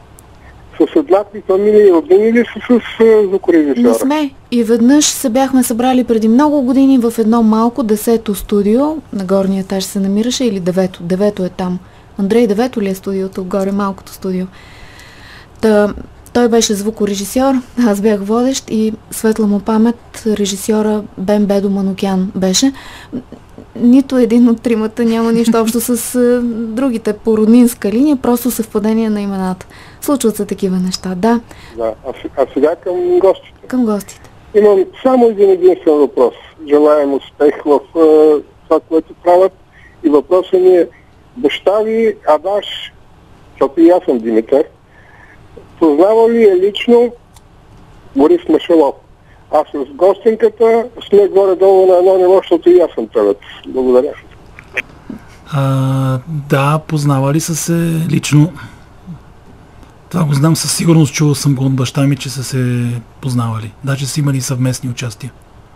С еднакви фамилии родени ли са с звукорежисьора? Не сме. И веднъж се бяхме събрали преди много години в едно малко десето студио. На горния етаж се намираше, или девето. Девето е там. Андрей, девето ли е студиото? Горе малкото студио. Та, той беше звукорежисьор, аз бях водещ и светла му памет, режисьора Бен Бедо Манукян беше. Нито един от тримата няма нищо общо с а, другите по роднинска линия, просто съвпадение на имената. Случват се такива неща, да. Да, а, а сега към гостите. Към гостите. Имам само един единствен въпрос. Желаем успех в uh, това, което правят. И въпросът ми е, баща ви Адаш защото и аз съм Димитър. Познава ли е лично Борис Машелов? Аз с гостинката сме горе-долу на едно ниво, защото и аз съм певец. Благодаря. А, да, познавали са се лично. Това го знам със сигурност, чувал съм го от баща ми, че са се познавали. Даже са имали съвместни участия.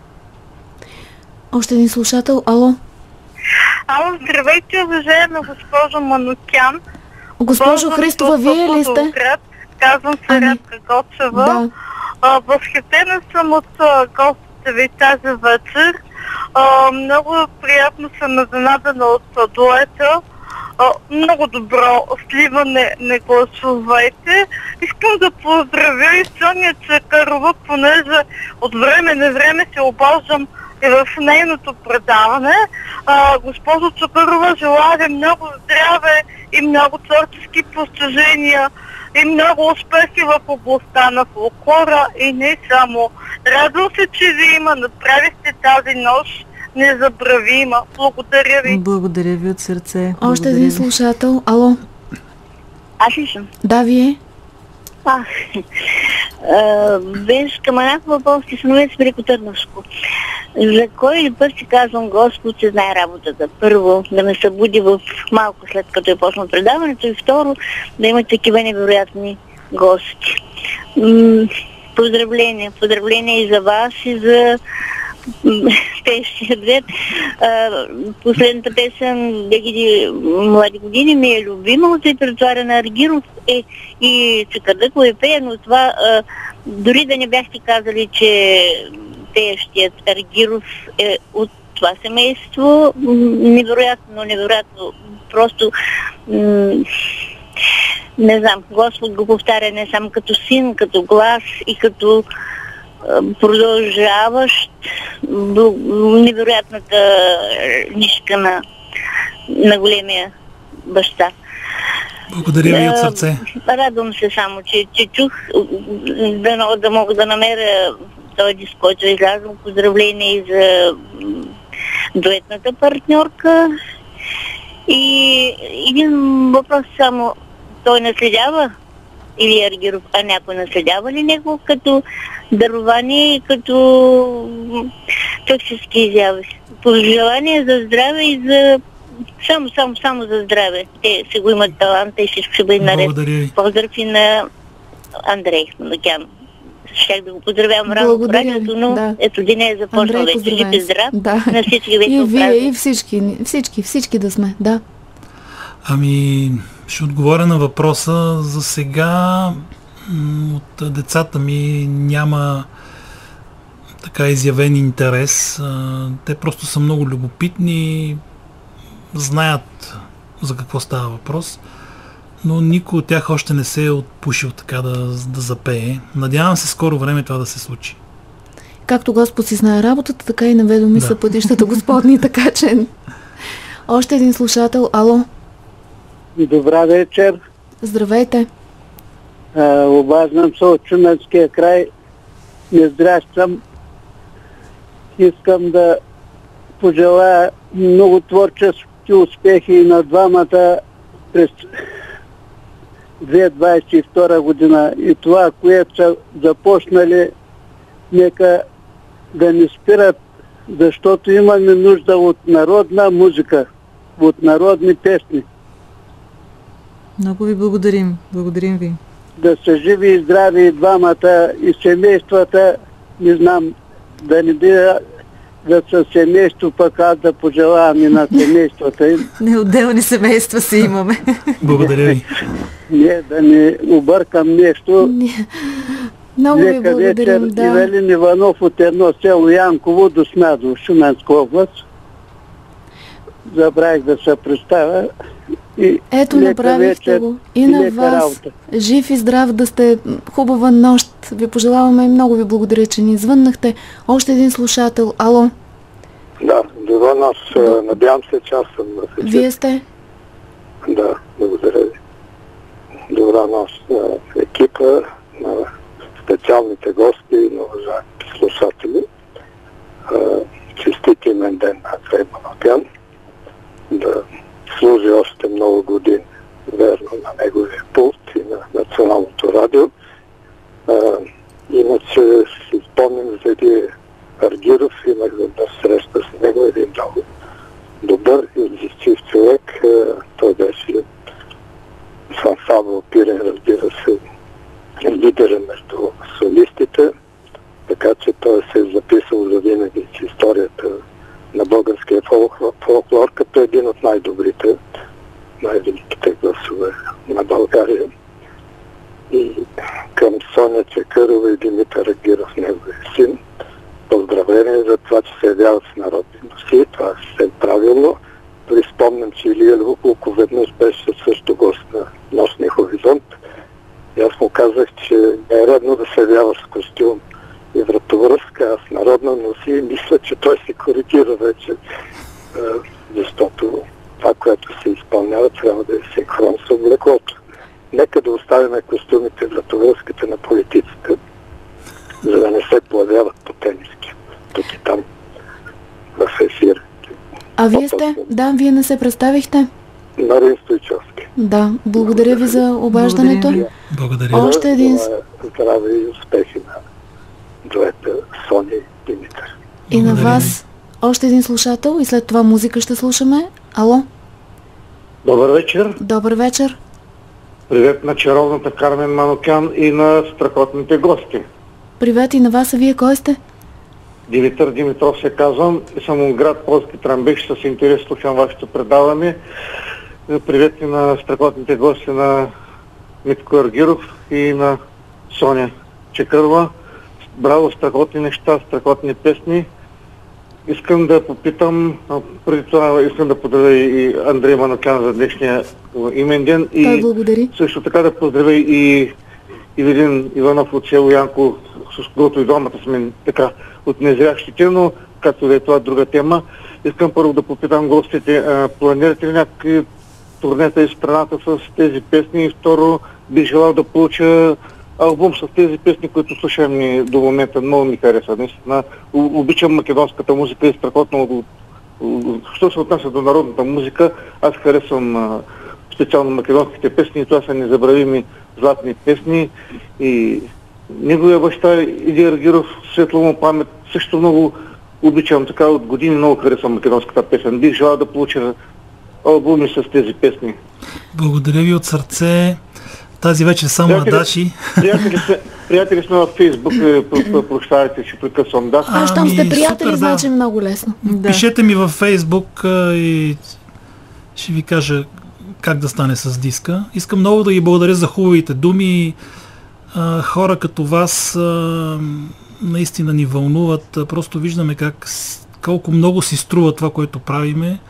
Още един слушател. Ало? Ало, здравейте, уважаема госпожо Манукян. Госпожо Христова, вие ли сте? Казвам се ами, Радка Гоцева. Да. А, възхитена съм от а, гостите ви тази вечер. А, много приятно съм изненадана от а, дуета. А, много добро сливане на гласовете. Искам да поздравя и Соня Чакърова, понеже от време на време се обаждам и в нейното предаване. А, госпожо Чакърова, желая ви много здраве и много творчески постижения и много успехи в областта на фолклора и не само. Радвам се, че ви има, направихте тази нощ незабравима. Благодаря ви. Благодаря ви от сърце. Още Благодаря един ви. слушател. Ало? Аз ли съм? Да, вие? А, Венш Каманак, Въполски сановец, Велико Търновско. За кой ли път си казвам Господ, че знае работата? Първо, да ме събуди в малко след като е почнал предаването и второ, да има такива невероятни гости. М- поздравления, поздравления и за вас, и за пещия двет. Последната песен Дегиди млади години ми е любима от репертуара на Аргиров е, и Чакърдък го е пея, но това а, дори да не бяхте казали, че пеещият Аргиров е от това семейство, невероятно, невероятно, просто м- не знам, Господ го повтаря не само като син, като глас и като продължаващ невероятната нишка на, на големия баща. Благодаря ви от сърце. Радвам се само, че, че чух да, да мога да намеря този диск, който е излязъл. Поздравление и за дуетната партньорка. И един въпрос само, той наследява или Аргиров, а някой наследява ли него като дарование и като творчески изяви? Пожелание за здраве и за само, само, само за здраве. Те се го имат таланта и всичко ще бъде наред. Поздрав и на Андрей Манукян. Щях да го поздравявам рано в радиото, но да. Ето деня е започнал вече. Жив и здрав да. На всички вече. И вие, и всички, всички, всички да сме, да. Ами, ще отговоря на въпроса. За сега от децата ми няма така изявен интерес. Те просто са много любопитни, знаят за какво става въпрос, но никой от тях още не се е отпушил така да, да запее. Надявам се скоро време това да се случи. Както Господ си знае работата, така и наведоми да. Са пътищата Господни, така че... Още един слушател. Ало? Добра вечер. Здравейте. А, обаждам се от Шуменския край. Не здращам. Искам да пожелая много творчески успехи на двамата през две хиляди двадесет и втора година. И това, което са започнали, нека да не спират, защото имаме нужда от народна музика, от народни песни. Много ви благодарим. Благодарим ви. Да са живи и здрави и двамата, и семействата. Не знам, да не бива да са семейство, пък аз да пожелавам и на семействата им. Неотделни семейства си имаме. Благодаря ви. Не, да не объркам нещо. Много ви благодарим, да. Ивелин Иванов от едно село Янково до Смядово, Шуменска област. Забравих да се представя. И ето, направихте го. И, и на вас. Работа. Жив и здрав да сте. Хубава нощ. Ви пожелаваме и много ви благодаря, че ни звъннахте. Още един слушател. Ало? Да, добра нощ. До... Надявам се, че аз съм на всички. Вие сте? Да, благодаря ви. Добра нощ на екипа, на специалните гости и на уважаемите слушатели. Честит имен ден на Андрей Манукян. Да служи още много години верно на неговия спомням за един Аргиров, имах веднъж среща с него, един много добър и отзивчив човек. Той беше с ансамбъл Пирин, разбира се, лидера между солистите, така че той се е записал за винаги с историята на българския фолклор като един от най-добрите, най-великите гласове на България. И към Соня Чакърова и Димитър Аргиров, неговия син, поздравление за това, че се явяват с народни носи. Това е съвсем правилно. Дори спомням, че Илия Луков веднъж беше също гост на Нощния хоризонт. И аз му казах, че не е редно да се явява с костюм и вратовръзка, а с народна носи. И мисля, че той се коригира вече, защото това, което се изпълнява, трябва да е синхрон с облеклото. Нека да оставим костюмите и вратовръзката на политиците, за да не се появяват по тениски. Тук и там в ефир. А вие сте? Да, вие не се представихте? Марин Стойчовски. Да, благодаря ви за обаждането. Благодаря. Още един... Здраве и успехи на дуета Соня и Димитър. И на вас още един слушател и след това музика ще слушаме. Ало? Добър вечер. Добър вечер. Привет на чаровната Кармен Манукян и на страхотните гости. Привет и на вас, а вие кой сте? Димитър Димитров се казвам и съм от град Полски Тръмбеш. С интерес слушам вашето предаване. Привет и на страхотните гости на Митко Аргиров и на Соня Чакърова. Браво, страхотни неща, страхотни песни. Искам да попитам, преди това искам да поздравя и Андрей Манукян за днешния имен ден. Той и благодари. Също така да поздравя и Ивелин Иванов от село Янко, с когото и двамата сме така от незрящите, но както да е това друга тема. Искам първо да попитам гостите, а, планирате ли някакви турнета из страната с тези песни и второ бих желал да получа албум с тези песни, които слушам и до момента много ми хареса. Наистина обичам македонската музика и страхотно. Що се отнася до народната музика, аз харесвам а, специално македонските песни и това са незабравими златни песни. И неговия баща Иди Аргиров, светло му памет, също много обичам, така от години много харесвам македонската песен. Бих желал да получа албуми с тези песни. Благодаря ви от сърце. Тази вечер само приятели, Адаши. Приятели сме, приятели сме във Фейсбук, прощавайте, че прекъсвам. Да. А, щом сте приятели, супер, значи да. много лесно. Да. Пишете ми във Фейсбук и ще ви кажа как да стане с диска. Искам много да ги благодаря за хубавите думи. А, хора като вас а, наистина ни вълнуват. Просто виждаме как, колко много си струва това, което правиме.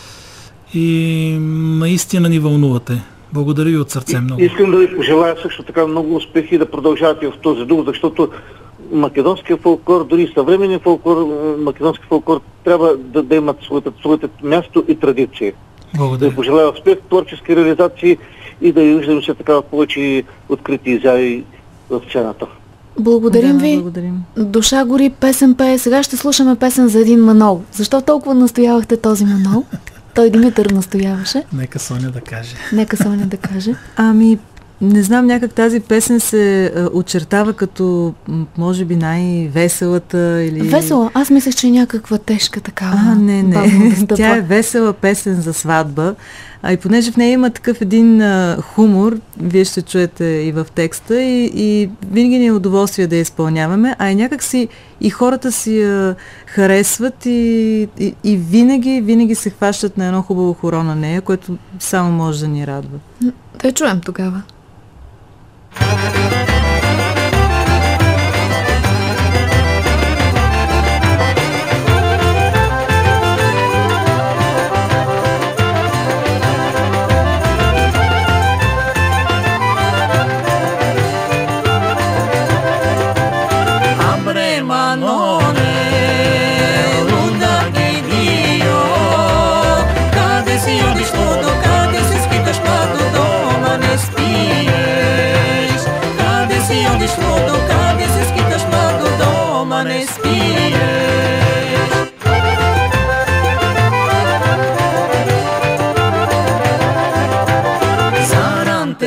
И наистина ни вълнувате. Благодаря ви от сърце много. Искам да ви пожелая също така много успехи и да продължавате в този дух, защото македонския фолклор, дори съвременния фолклор, македонски фолклор трябва да, да имат своето, своето място и традиции. Благодаря. Да ви пожелая успех, творчески реализации и да ви виждаме се така повече открити изяви в сцената. Благодарим да, ви. Благодарим. Душа гори, песен пее. Сега ще слушаме песен за един Манол. Защо толкова настоявахте този Манол? Той Димитър настояваше. Нека Соня да каже. Нека Соня да каже. Ами, не знам, някак тази песен се а, очертава като, може би, най-веселата или... Весела? Аз мислех, че е някаква тежка такава. А, не, не. Да Тя е весела песен за сватба. А и понеже в нея има такъв един а, хумор, вие ще чуете и в текста, и, и винаги ни е удоволствие да я изпълняваме, а и някак си и хората си я харесват и, и, и винаги, винаги се хващат на едно хубаво хоро на нея, което само може да ни радва. Да я чуем тогава.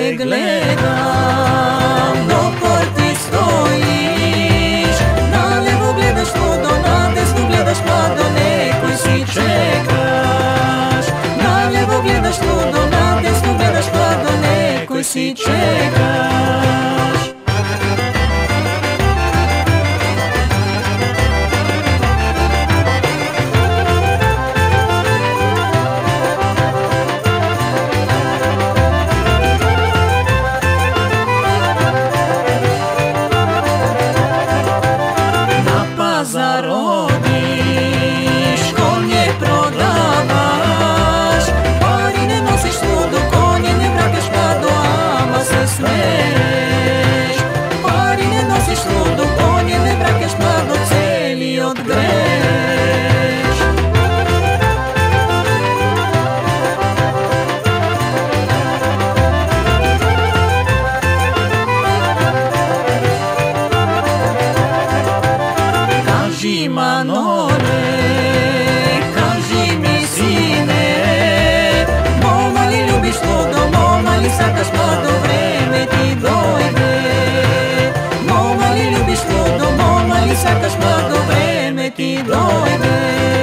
Gledam, dok ti stojiš, любиш лудо коня, не вракаш младо целиот греш. Кажи, Маноле, кажи ми, сине, мома ли любиш лудо, мома ли сакаш младо време ти дойде? Мома ли любиш лудо, мома ли сакаш младо време ти дойде?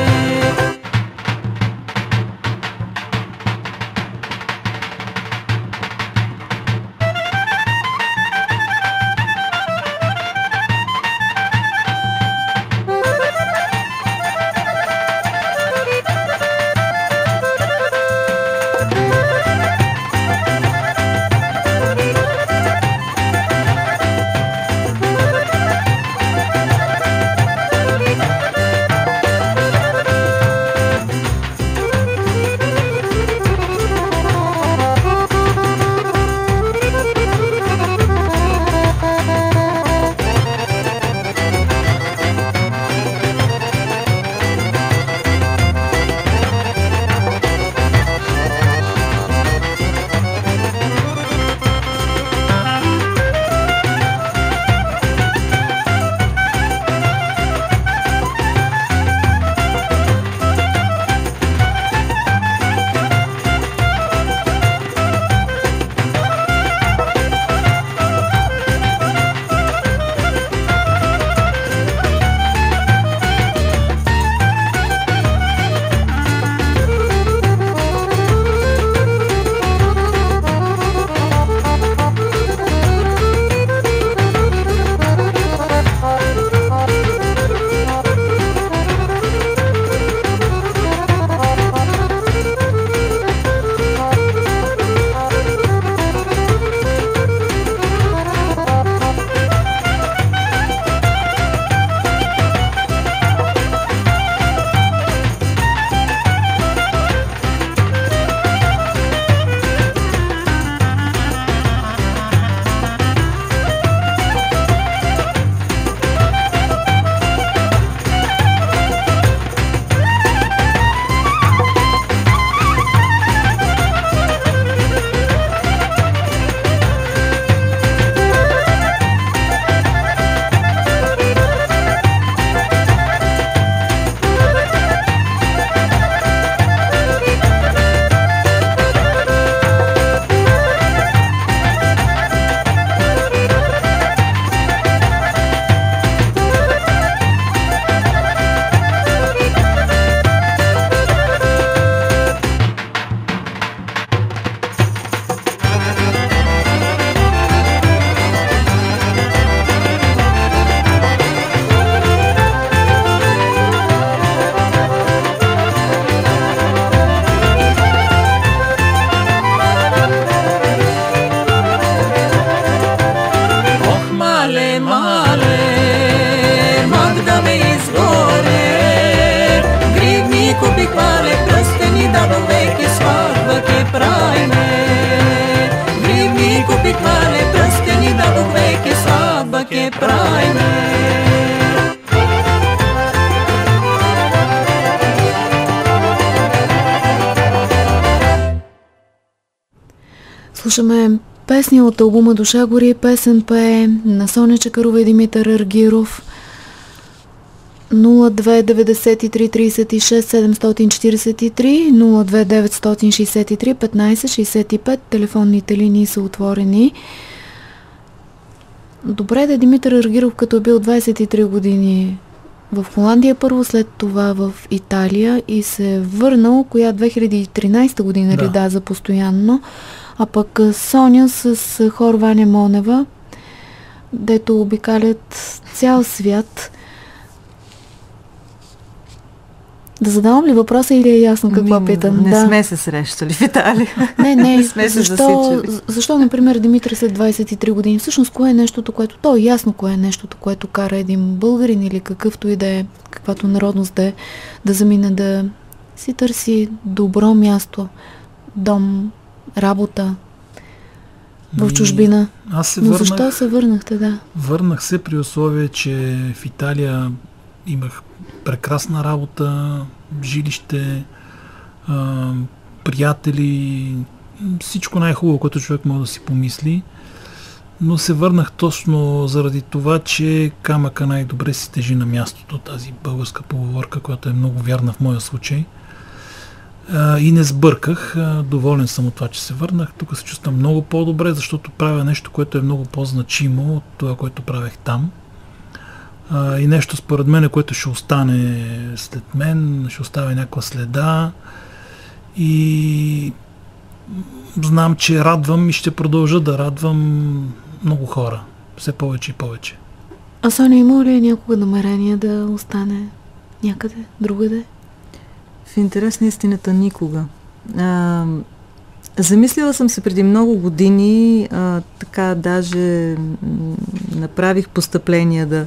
Слушаме песни от албума Душа гори, песен пее на Соня Чакърова и Димитър Аргиров. нула две деветдесет и три тридесет и шест седемстотин четиридесет и три, нула две деветстотин шестдесет и три петнайсет шестдесет и пет, телефонните линии са отворени. Добре да Димитър Аргиров, като е бил двайсет и три години в Холандия първо, след това в Италия и се е върнал, коя две хиляди и тринайсета година да. ли да, за постоянно. А пък Соня с хор Ваня Монева, дето обикалят цял свят. Да задавам ли въпроса или е ясно какво не, питам? Не да. сме се срещали в Италия. Не, не. не сме защо, се засичали. Защо, например, Димитър след двайсет и три години? Всъщност, кое е нещото, което... То е ясно кое е нещото, което кара един българин или какъвто и да е, каквато народност да е, да замине да си търси добро място, дом, работа. в чужбина. Аз се Но върнах, защо се върнахте, да? Върнах се при условие, че в Италия имах прекрасна работа, жилище, а, приятели, всичко най-хубаво, което човек може да си помисли. Но се върнах точно заради това, че камъка най-добре си тежи на мястото, тази българска поговорка, която е много вярна в моя случай. А, и не сбърках. А, доволен съм от това, че се върнах. Тук се чувствам много по-добре, защото правя нещо, което е много по-значимо от това, което правех там. А, и нещо според мен, което ще остане след мен, ще оставя някаква следа. И знам, че радвам и ще продължа да радвам много хора. Все повече и повече. А Соня, има ли някога намерение да остане някъде, другаде? В интерес на истината никога. А, замислила съм се преди много години, а, така даже м- направих постъпления да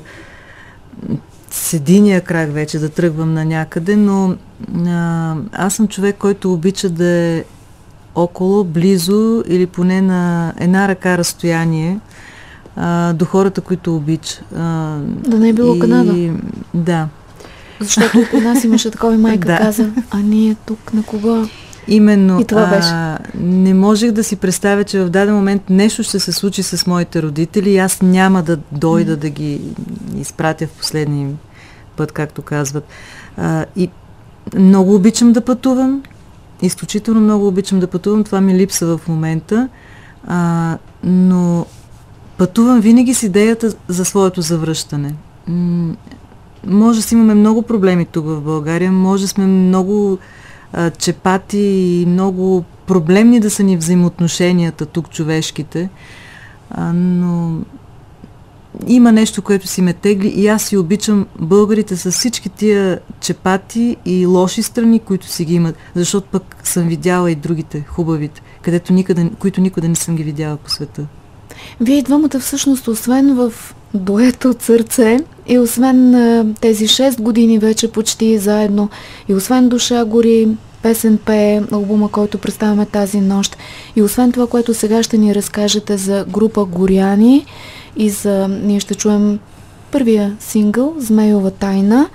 с единия крак вече да тръгвам на някъде, но а, аз съм човек, който обича да е около, близо или поне на една ръка разстояние а, до хората, които обича. А, да не е било и... Канада. Да. Защото при нас имаше такова и майка да. каза, а ние тук на кого? Именно. И това беше. А, не можех да си представя, че в даден момент нещо ще се случи с моите родители и аз няма да дойда mm. да ги изпратя в последния път, както казват. А, и много обичам да пътувам. Изключително много обичам да пътувам. Това ми липсва в момента. А, но пътувам винаги с идеята за своето завръщане. М- може да си имаме много проблеми тук в България. Може да сме много а, чепати и много проблемни да са ни взаимоотношенията тук, човешките. А, но има нещо, което си ме тегли и аз си обичам българите с всички тия чепати и лоши страни, които си ги имат, защото пък съм видяла и другите, хубавите, където никъде, които никъде не съм ги видяла по света. Вие двамата всъщност, освен в дует от сърце и освен а, тези шест години вече почти заедно и освен Душа гори, песен пее, албума, който представяме тази нощ и освен това, което сега ще ни разкажете за група Горяни и за... ние ще чуем първия сингъл "Змейова тайна".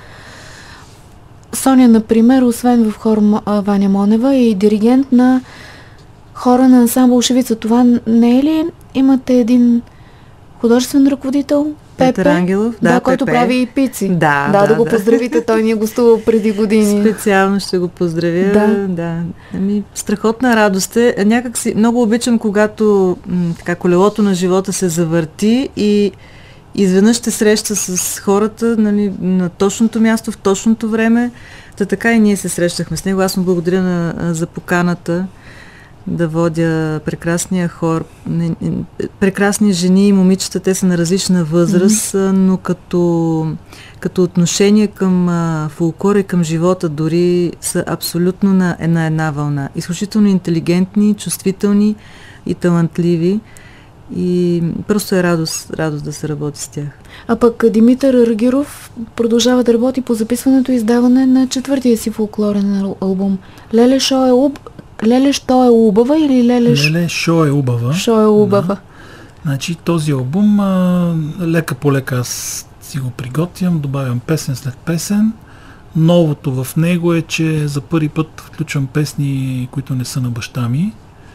Соня, например, освен в хор Ваня Монева и диригент на хора на ансамбъл Шевица. Това не е ли? Имате един художествен ръководител, Петър Ангелов, да, да, който Пепе. прави и пици. Да, да, да, да го да. поздравите. Той ни е гостувал преди години. Специално ще го поздравя. Да. да. Ами, страхотна радост е. Някак си много обичам, когато м, така, колелото на живота се завърти и изведнъж ще среща с хората, нали, на точното място, в точното време. Та така и ние се срещахме с него. Аз му благодаря на, за поканата да водя прекрасния хор. Прекрасни жени и момичета, те са на различна възраст, mm-hmm. но като, като отношение към а, фолклора и към живота дори са абсолютно на една една вълна. Изключително интелигентни, чувствителни и талантливи. И просто е радост, радост да се работи с тях. А пък Димитър Аргиров продължава да работи по записването и издаване на четвъртия си фолклорен албум. Леле, шо е уб... Леле, що е убава или Леле... Леле, шо е убава. Шо е убава. Да. Значи този албум а, лека по лека аз си го приготвям, добавям песен след песен. Новото в него е, че за първи път включвам песни, които не са на баща ми.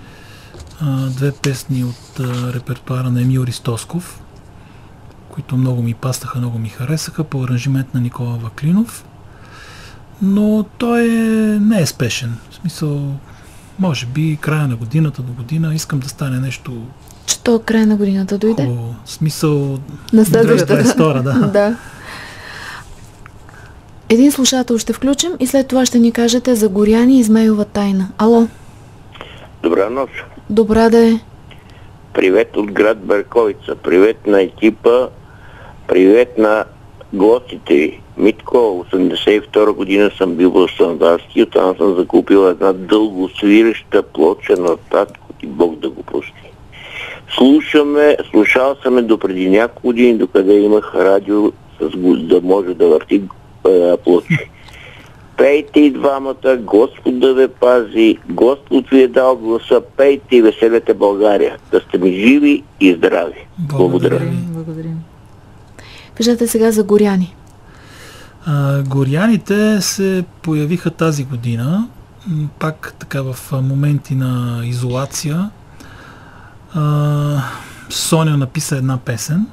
А, две песни от а, репертуара на Емил Ристосков, които много ми паснаха, много ми харесаха, по аранжимент на Никола Ваклинов. Но той е, не е спешен. В смисъл, може би края на годината до година искам да стане нещо... Че то края на годината дойде? Хубаво. В смисъл... На следващата. две хиляди и двадесета, да. Да. Един слушател ще включим и след това ще ни кажете за Горяни и Змейова тайна. Ало? Добра нощ. Добра да е. Привет от град Берковица. Привет на екипа. Привет на гостите. Митко, осемдесет и втора година съм бил в Сандарски, оттам съм закупил една дълго свиреща плоча на татко ти, Бог да го прости. Слушаме, слушал съм е до преди няколко години, докъде имах радио, с да може да върти е, плочи. Пейте и двамата, Господ да ви пази, Господ ви е дал гласа, пейте и веселете България. Да сте ми живи и здрави. Благодаря. Благодарим. Благодарим. Кажете сега за Горяни. А, Горяните се появиха тази година, пак така в моменти на изолация. А, Соня написа една песен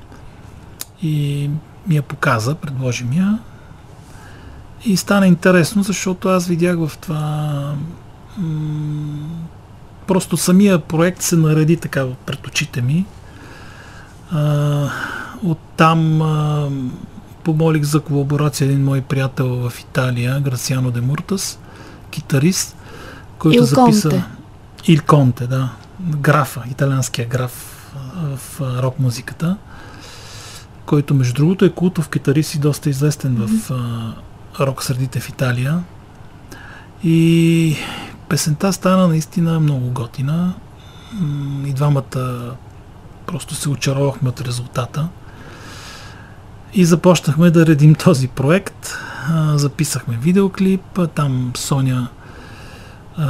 и ми я показа, предложи ми я. И стана интересно, защото аз видях в това м- просто самия проект се нареди така пред очите ми. А, оттам а, помолих за колаборация един мой приятел в Италия, Грациано де Муртас, китарист, който Il записа Conte. Il Conte, да, графа, италианския граф в рок музиката, който между другото е култов китарист и доста известен mm-hmm. в рок средите в Италия. И песента стана наистина много готина. И двамата просто се очаровахме от резултата. И започнахме да редим този проект. Записахме видеоклип. Там Соня а,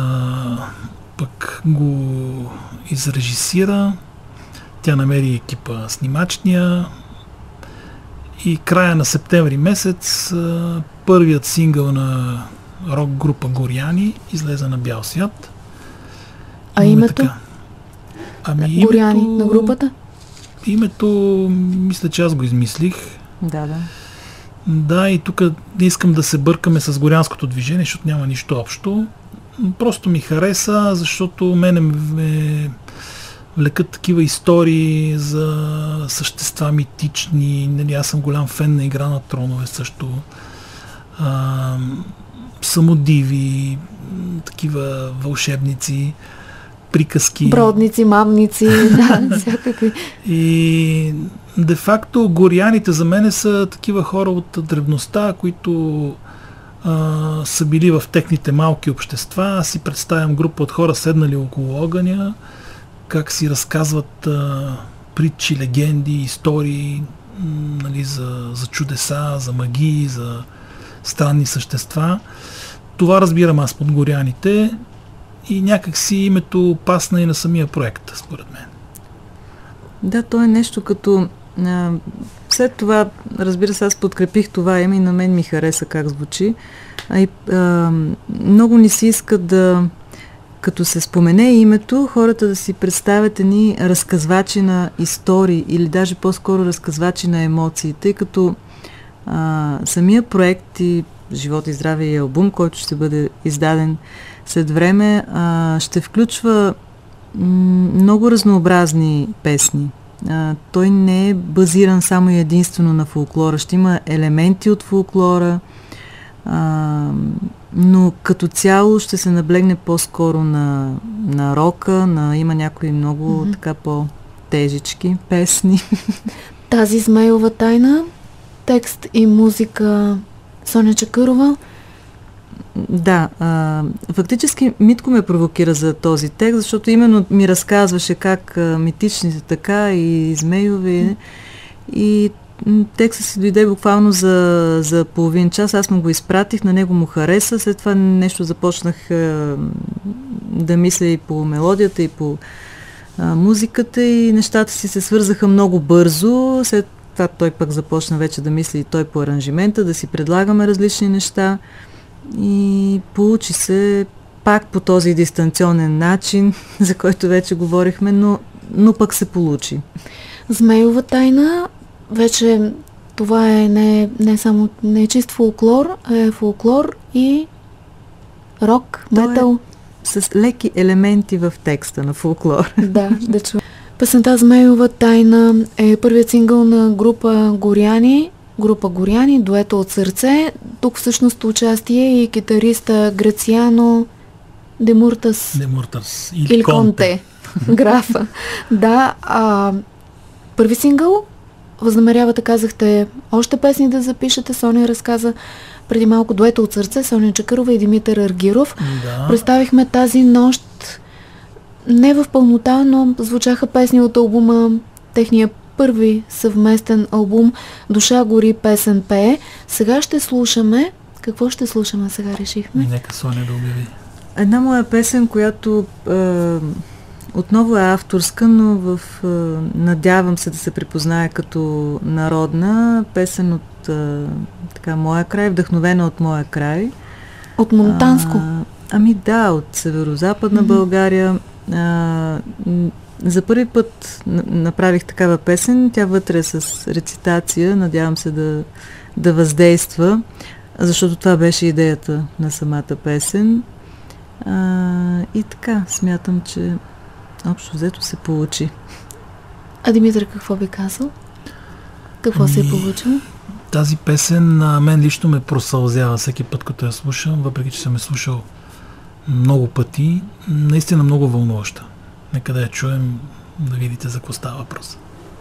пък го изрежисира. Тя намери екипа снимачния. И края на септември месец първият сингъл на рок група Горяни излезе на бял свят. А името? Така. Ами Горяни името, на групата? Името, мисля, че аз го измислих. Да, да. Да, и тук не искам да се бъркаме с горянското движение, защото няма нищо общо. Просто ми хареса, защото мене ме влекат такива истории за същества митични. Нали, аз съм голям фен на Игра на тронове също. А, самодиви, такива вълшебници, приказки. Бродници, мамници, да, всякакви. И де-факто горяните за мене са такива хора от древността, които а, са били в техните малки общества. Аз си представям група от хора седнали около огъня, как си разказват а, притчи, легенди, истории, м, нали, за, за чудеса, за магии, за странни същества. Това разбирам аз под горяните и някак си името пасна и на самия проект, според мен. Да, то е нещо като... А, след това, разбира се, аз подкрепих това име и на мен ми хареса как звучи. А и, а, много ни се иска да... Като се спомене името, хората да си представят едни разказвачи на истории или даже по-скоро разказвачи на емоции, тъй като а, самия проект и Живот и здраве и албум, който ще бъде издаден след време, а, ще включва м- много разнообразни песни. А, той не е базиран само и единствено на фолклора. Ще има елементи от фолклора, а, но като цяло ще се наблегне по-скоро на, на рока, на, има някои много mm-hmm. така по-тежички песни. Тази Змейова тайна, текст и музика Соня Чакърова. Да, а, фактически Митко ме провокира за този текст, защото именно ми разказваше как а, митичните така и Змейови и текстът си дойде буквално за, за половин час. Аз му го изпратих, на него му хареса. След това нещо започнах а, да мисля и по мелодията, и по а, музиката и нещата си се свързаха много бързо. След това той пък започна вече да мисли и той по аранжимента, да си предлагаме различни неща. И получи се пак по този дистанционен начин, за който вече говорихме, но, но пък се получи. Змейова тайна, вече това е не, не само не е чист фолклор, а е фолклор и рок, метал. Е с леки елементи в текста на фолклор. Да, да чуем. Песента Змейова тайна е първият сингъл на група Горяни. Група Горяни, дуето от сърце. Тук всъщност участие и китариста Грациано де Муртас. Де Муртас. Il Conte. Графа. Да, а, първи сингъл. Възнамерявате, казахте, още песни да запишете. Соня разказа преди малко дуето от сърце. Соня Чакърова и Димитър Аргиров. Да. Представихме тази нощ не в пълнота, но звучаха песни от албума, техния първи съвместен албум Душа гори, песен пее. Сега ще слушаме Какво ще слушаме сега, решихме? И нека Соня да обяви. Една моя песен, която е, отново е авторска, но в, е, надявам се да се припознае като народна песен от е, така, моя край, вдъхновена от моя край. От Монтанско? А, ами да, от северо-западна mm-hmm. България. А, за първи път направих такава песен, тя вътре е с рецитация, надявам се да, да въздейства, защото това беше идеята на самата песен. А, и така, смятам, че общо взето се получи. А Димитър какво би казал? Какво ами, се е получило? Тази песен на мен лично ме просълзява всеки път, като я слушам, въпреки че съм я слушал много пъти. Наистина много вълнуваща. Нека да я чуем, да видите за какво става въпрос.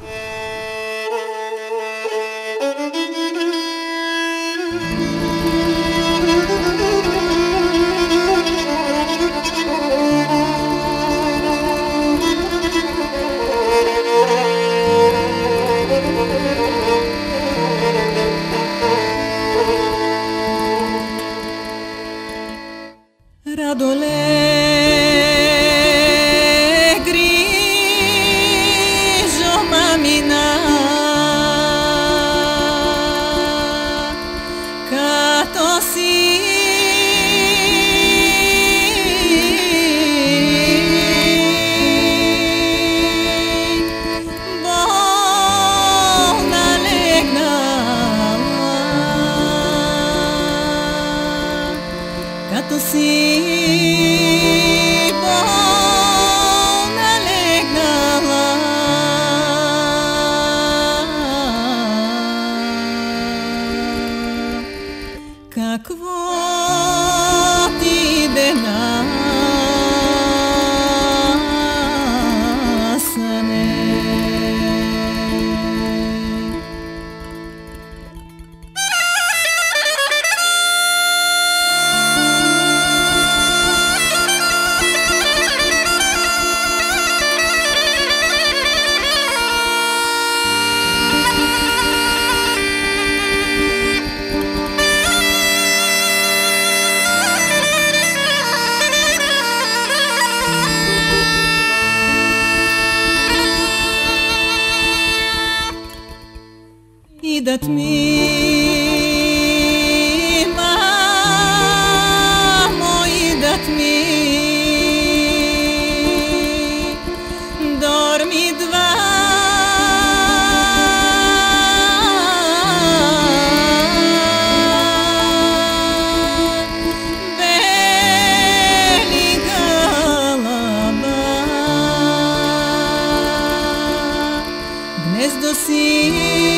Идат ми, мамо, идат ми, дорми два, бели гълъба, гнездо си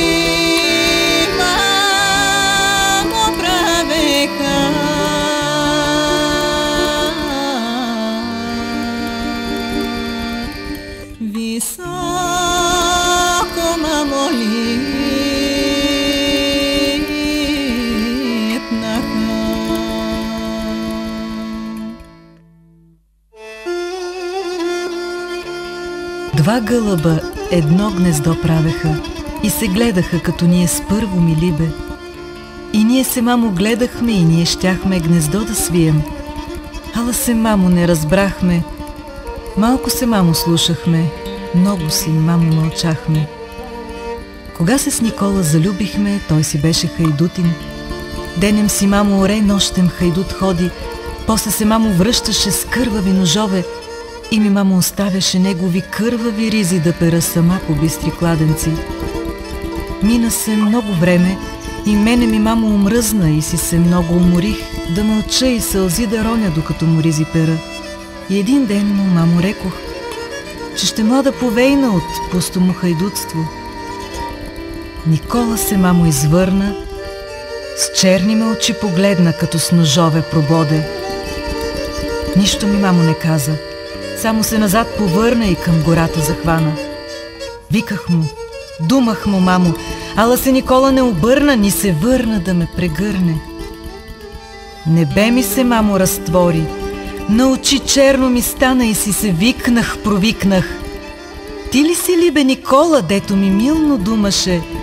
Два гълъба едно гнездо правеха и се гледаха, като ние с първо ми либе. И ние се, мамо, гледахме и ние щяхме гнездо да свием. Ала се, мамо, не разбрахме. Малко се, мамо, слушахме, много си, мамо, мълчахме. Кога се с Никола залюбихме, той си беше хайдутин. Денем си, мамо, оре, нощем хайдут ходи, после се, мамо, връщаше с кървави ножове и ми, мамо, оставяше негови кървави ризи да пера сама по бистри кладенци. Мина се много време и мене ми, мамо, омръзна и си се много уморих да мълча и сълзи да роня, докато му ризи пера. И един ден му, мамо, рекох, че ще млада повейна от пусто му хайдутство. Никола се, мамо, извърна, с черни ме очи погледна, като с ножове прободе. Нищо ми, мамо, не каза, само се назад повърна и към гората захвана. Виках му, думах му, мамо, ала се Никола не обърна, ни се върна да ме прегърне. Небе ми се, мамо, разтвори, на очи черно ми стана и си се викнах, провикнах. Ти ли си ли, бе, Никола, дето ми милно думаше?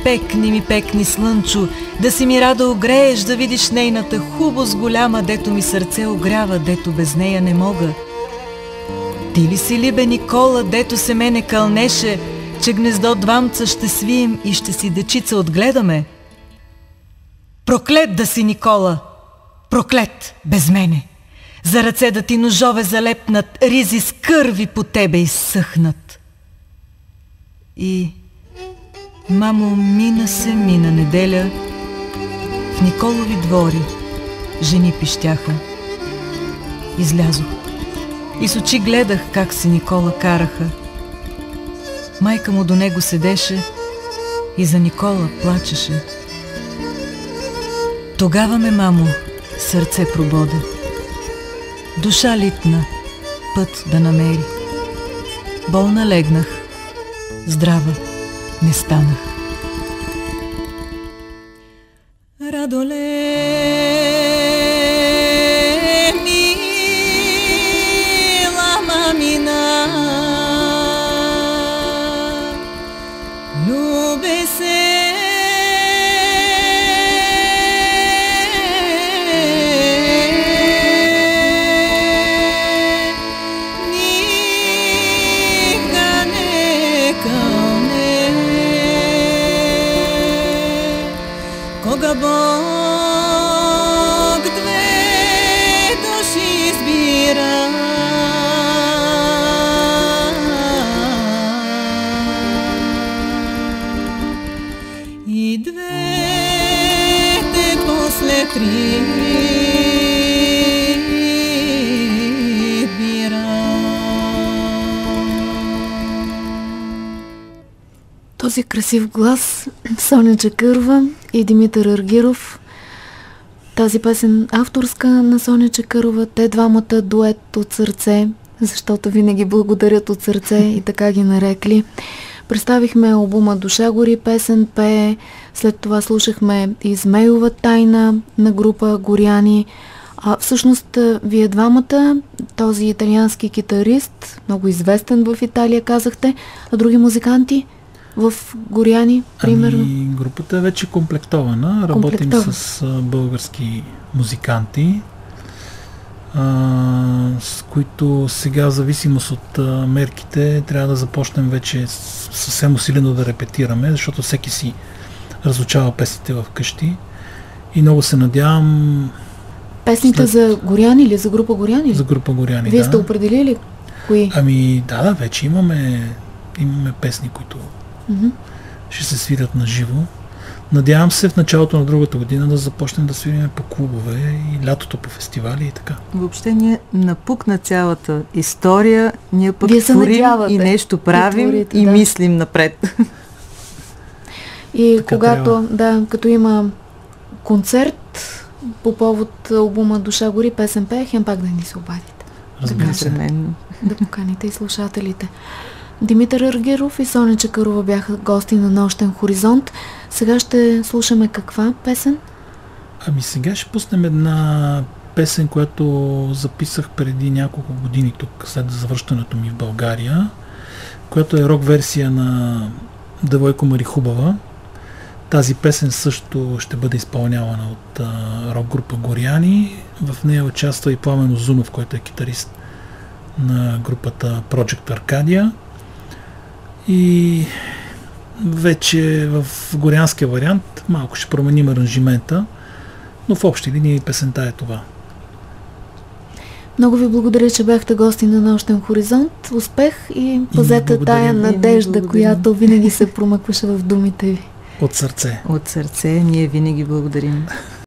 Пекни ми, пекни, слънчо, да си ми рада огрееш, да видиш нейната хубост голяма, дето ми сърце огрява, дето без нея не мога. Ти ли си ли бе, Никола, дето се мене кълнеше, че гнездо двамца ще свием и ще си дечица отгледаме? Проклет да си, Никола! Проклет без мене! За ръце да ти ножове залепнат, ризи с кърви по тебе изсъхнат. И, мамо, мина се, мина неделя, в Николови двори жени пищяха. Излязох и с очи гледах как си Никола караха. Майка му до него седеше и за Никола плачеше. Тогава ме, мамо, сърце пробода. Душа литна, път да намери. Болна легнах, здрава не станах. Радоле, мила мамина, любе се, кога Бог две души избира, и двете после прибира. Този красив глас, Соня Чакърова и Димитър Аргиров. Тази песен авторска на Соня Чакърова. Те двамата дует от сърце, защото винаги благодарят от сърце и така ги нарекли. Представихме албума Душа гори, песен пее. След това слушахме Измейлова тайна на група Горяни. А всъщност вие двамата, този италиански китарист, много известен в Италия, казахте, а други музиканти в Горяни, примерно? Ами, групата е вече комплектована. Работим Комплектован. с а, български музиканти, а, с които сега, в зависимост от а, мерките, трябва да започнем вече с, съвсем усилено да репетираме, защото всеки си разучава песните в къщи. И много се надявам... Песните след... за Горяни или за група Горяни? За група Горяни, Вие да. сте определили кои? Ами да, да, вече имаме, имаме песни, които Mm-hmm. ще се свирят на живо. Надявам се в началото на другата година да започнем да свириме по клубове и лятото по фестивали и така. Въобще ние напукна цялата история, ние пък Вие се творим надявате. и нещо правим и, творите, и да. мислим напред. И Така когато, трябва. да, като има концерт по повод албума Душа гори, песен пее, хем пак да ни се обадите. Разбира се. Непременно. Да поканите и слушателите. Димитър Аргиров и Соня Чакърова бяха гости на Нощен хоризонт. Сега ще слушаме каква песен? Ами сега ще пуснем една песен, която записах преди няколко години тук, след завръщането ми в България, която е рок версия на Девойко Марихубава. Тази песен също ще бъде изпълнявана от а, рок група Горяни. В нея участва и Пламен Озунов, който е китарист на групата Project Arcadia. И вече в горянския вариант малко ще променим аранжимента, но в общи линии песента е това. Много ви благодаря, че бяхте гости на Нощен хоризонт. Успех и пазете тая надежда, която винаги се промъкваше в думите ви. От сърце. От сърце ние винаги благодарим.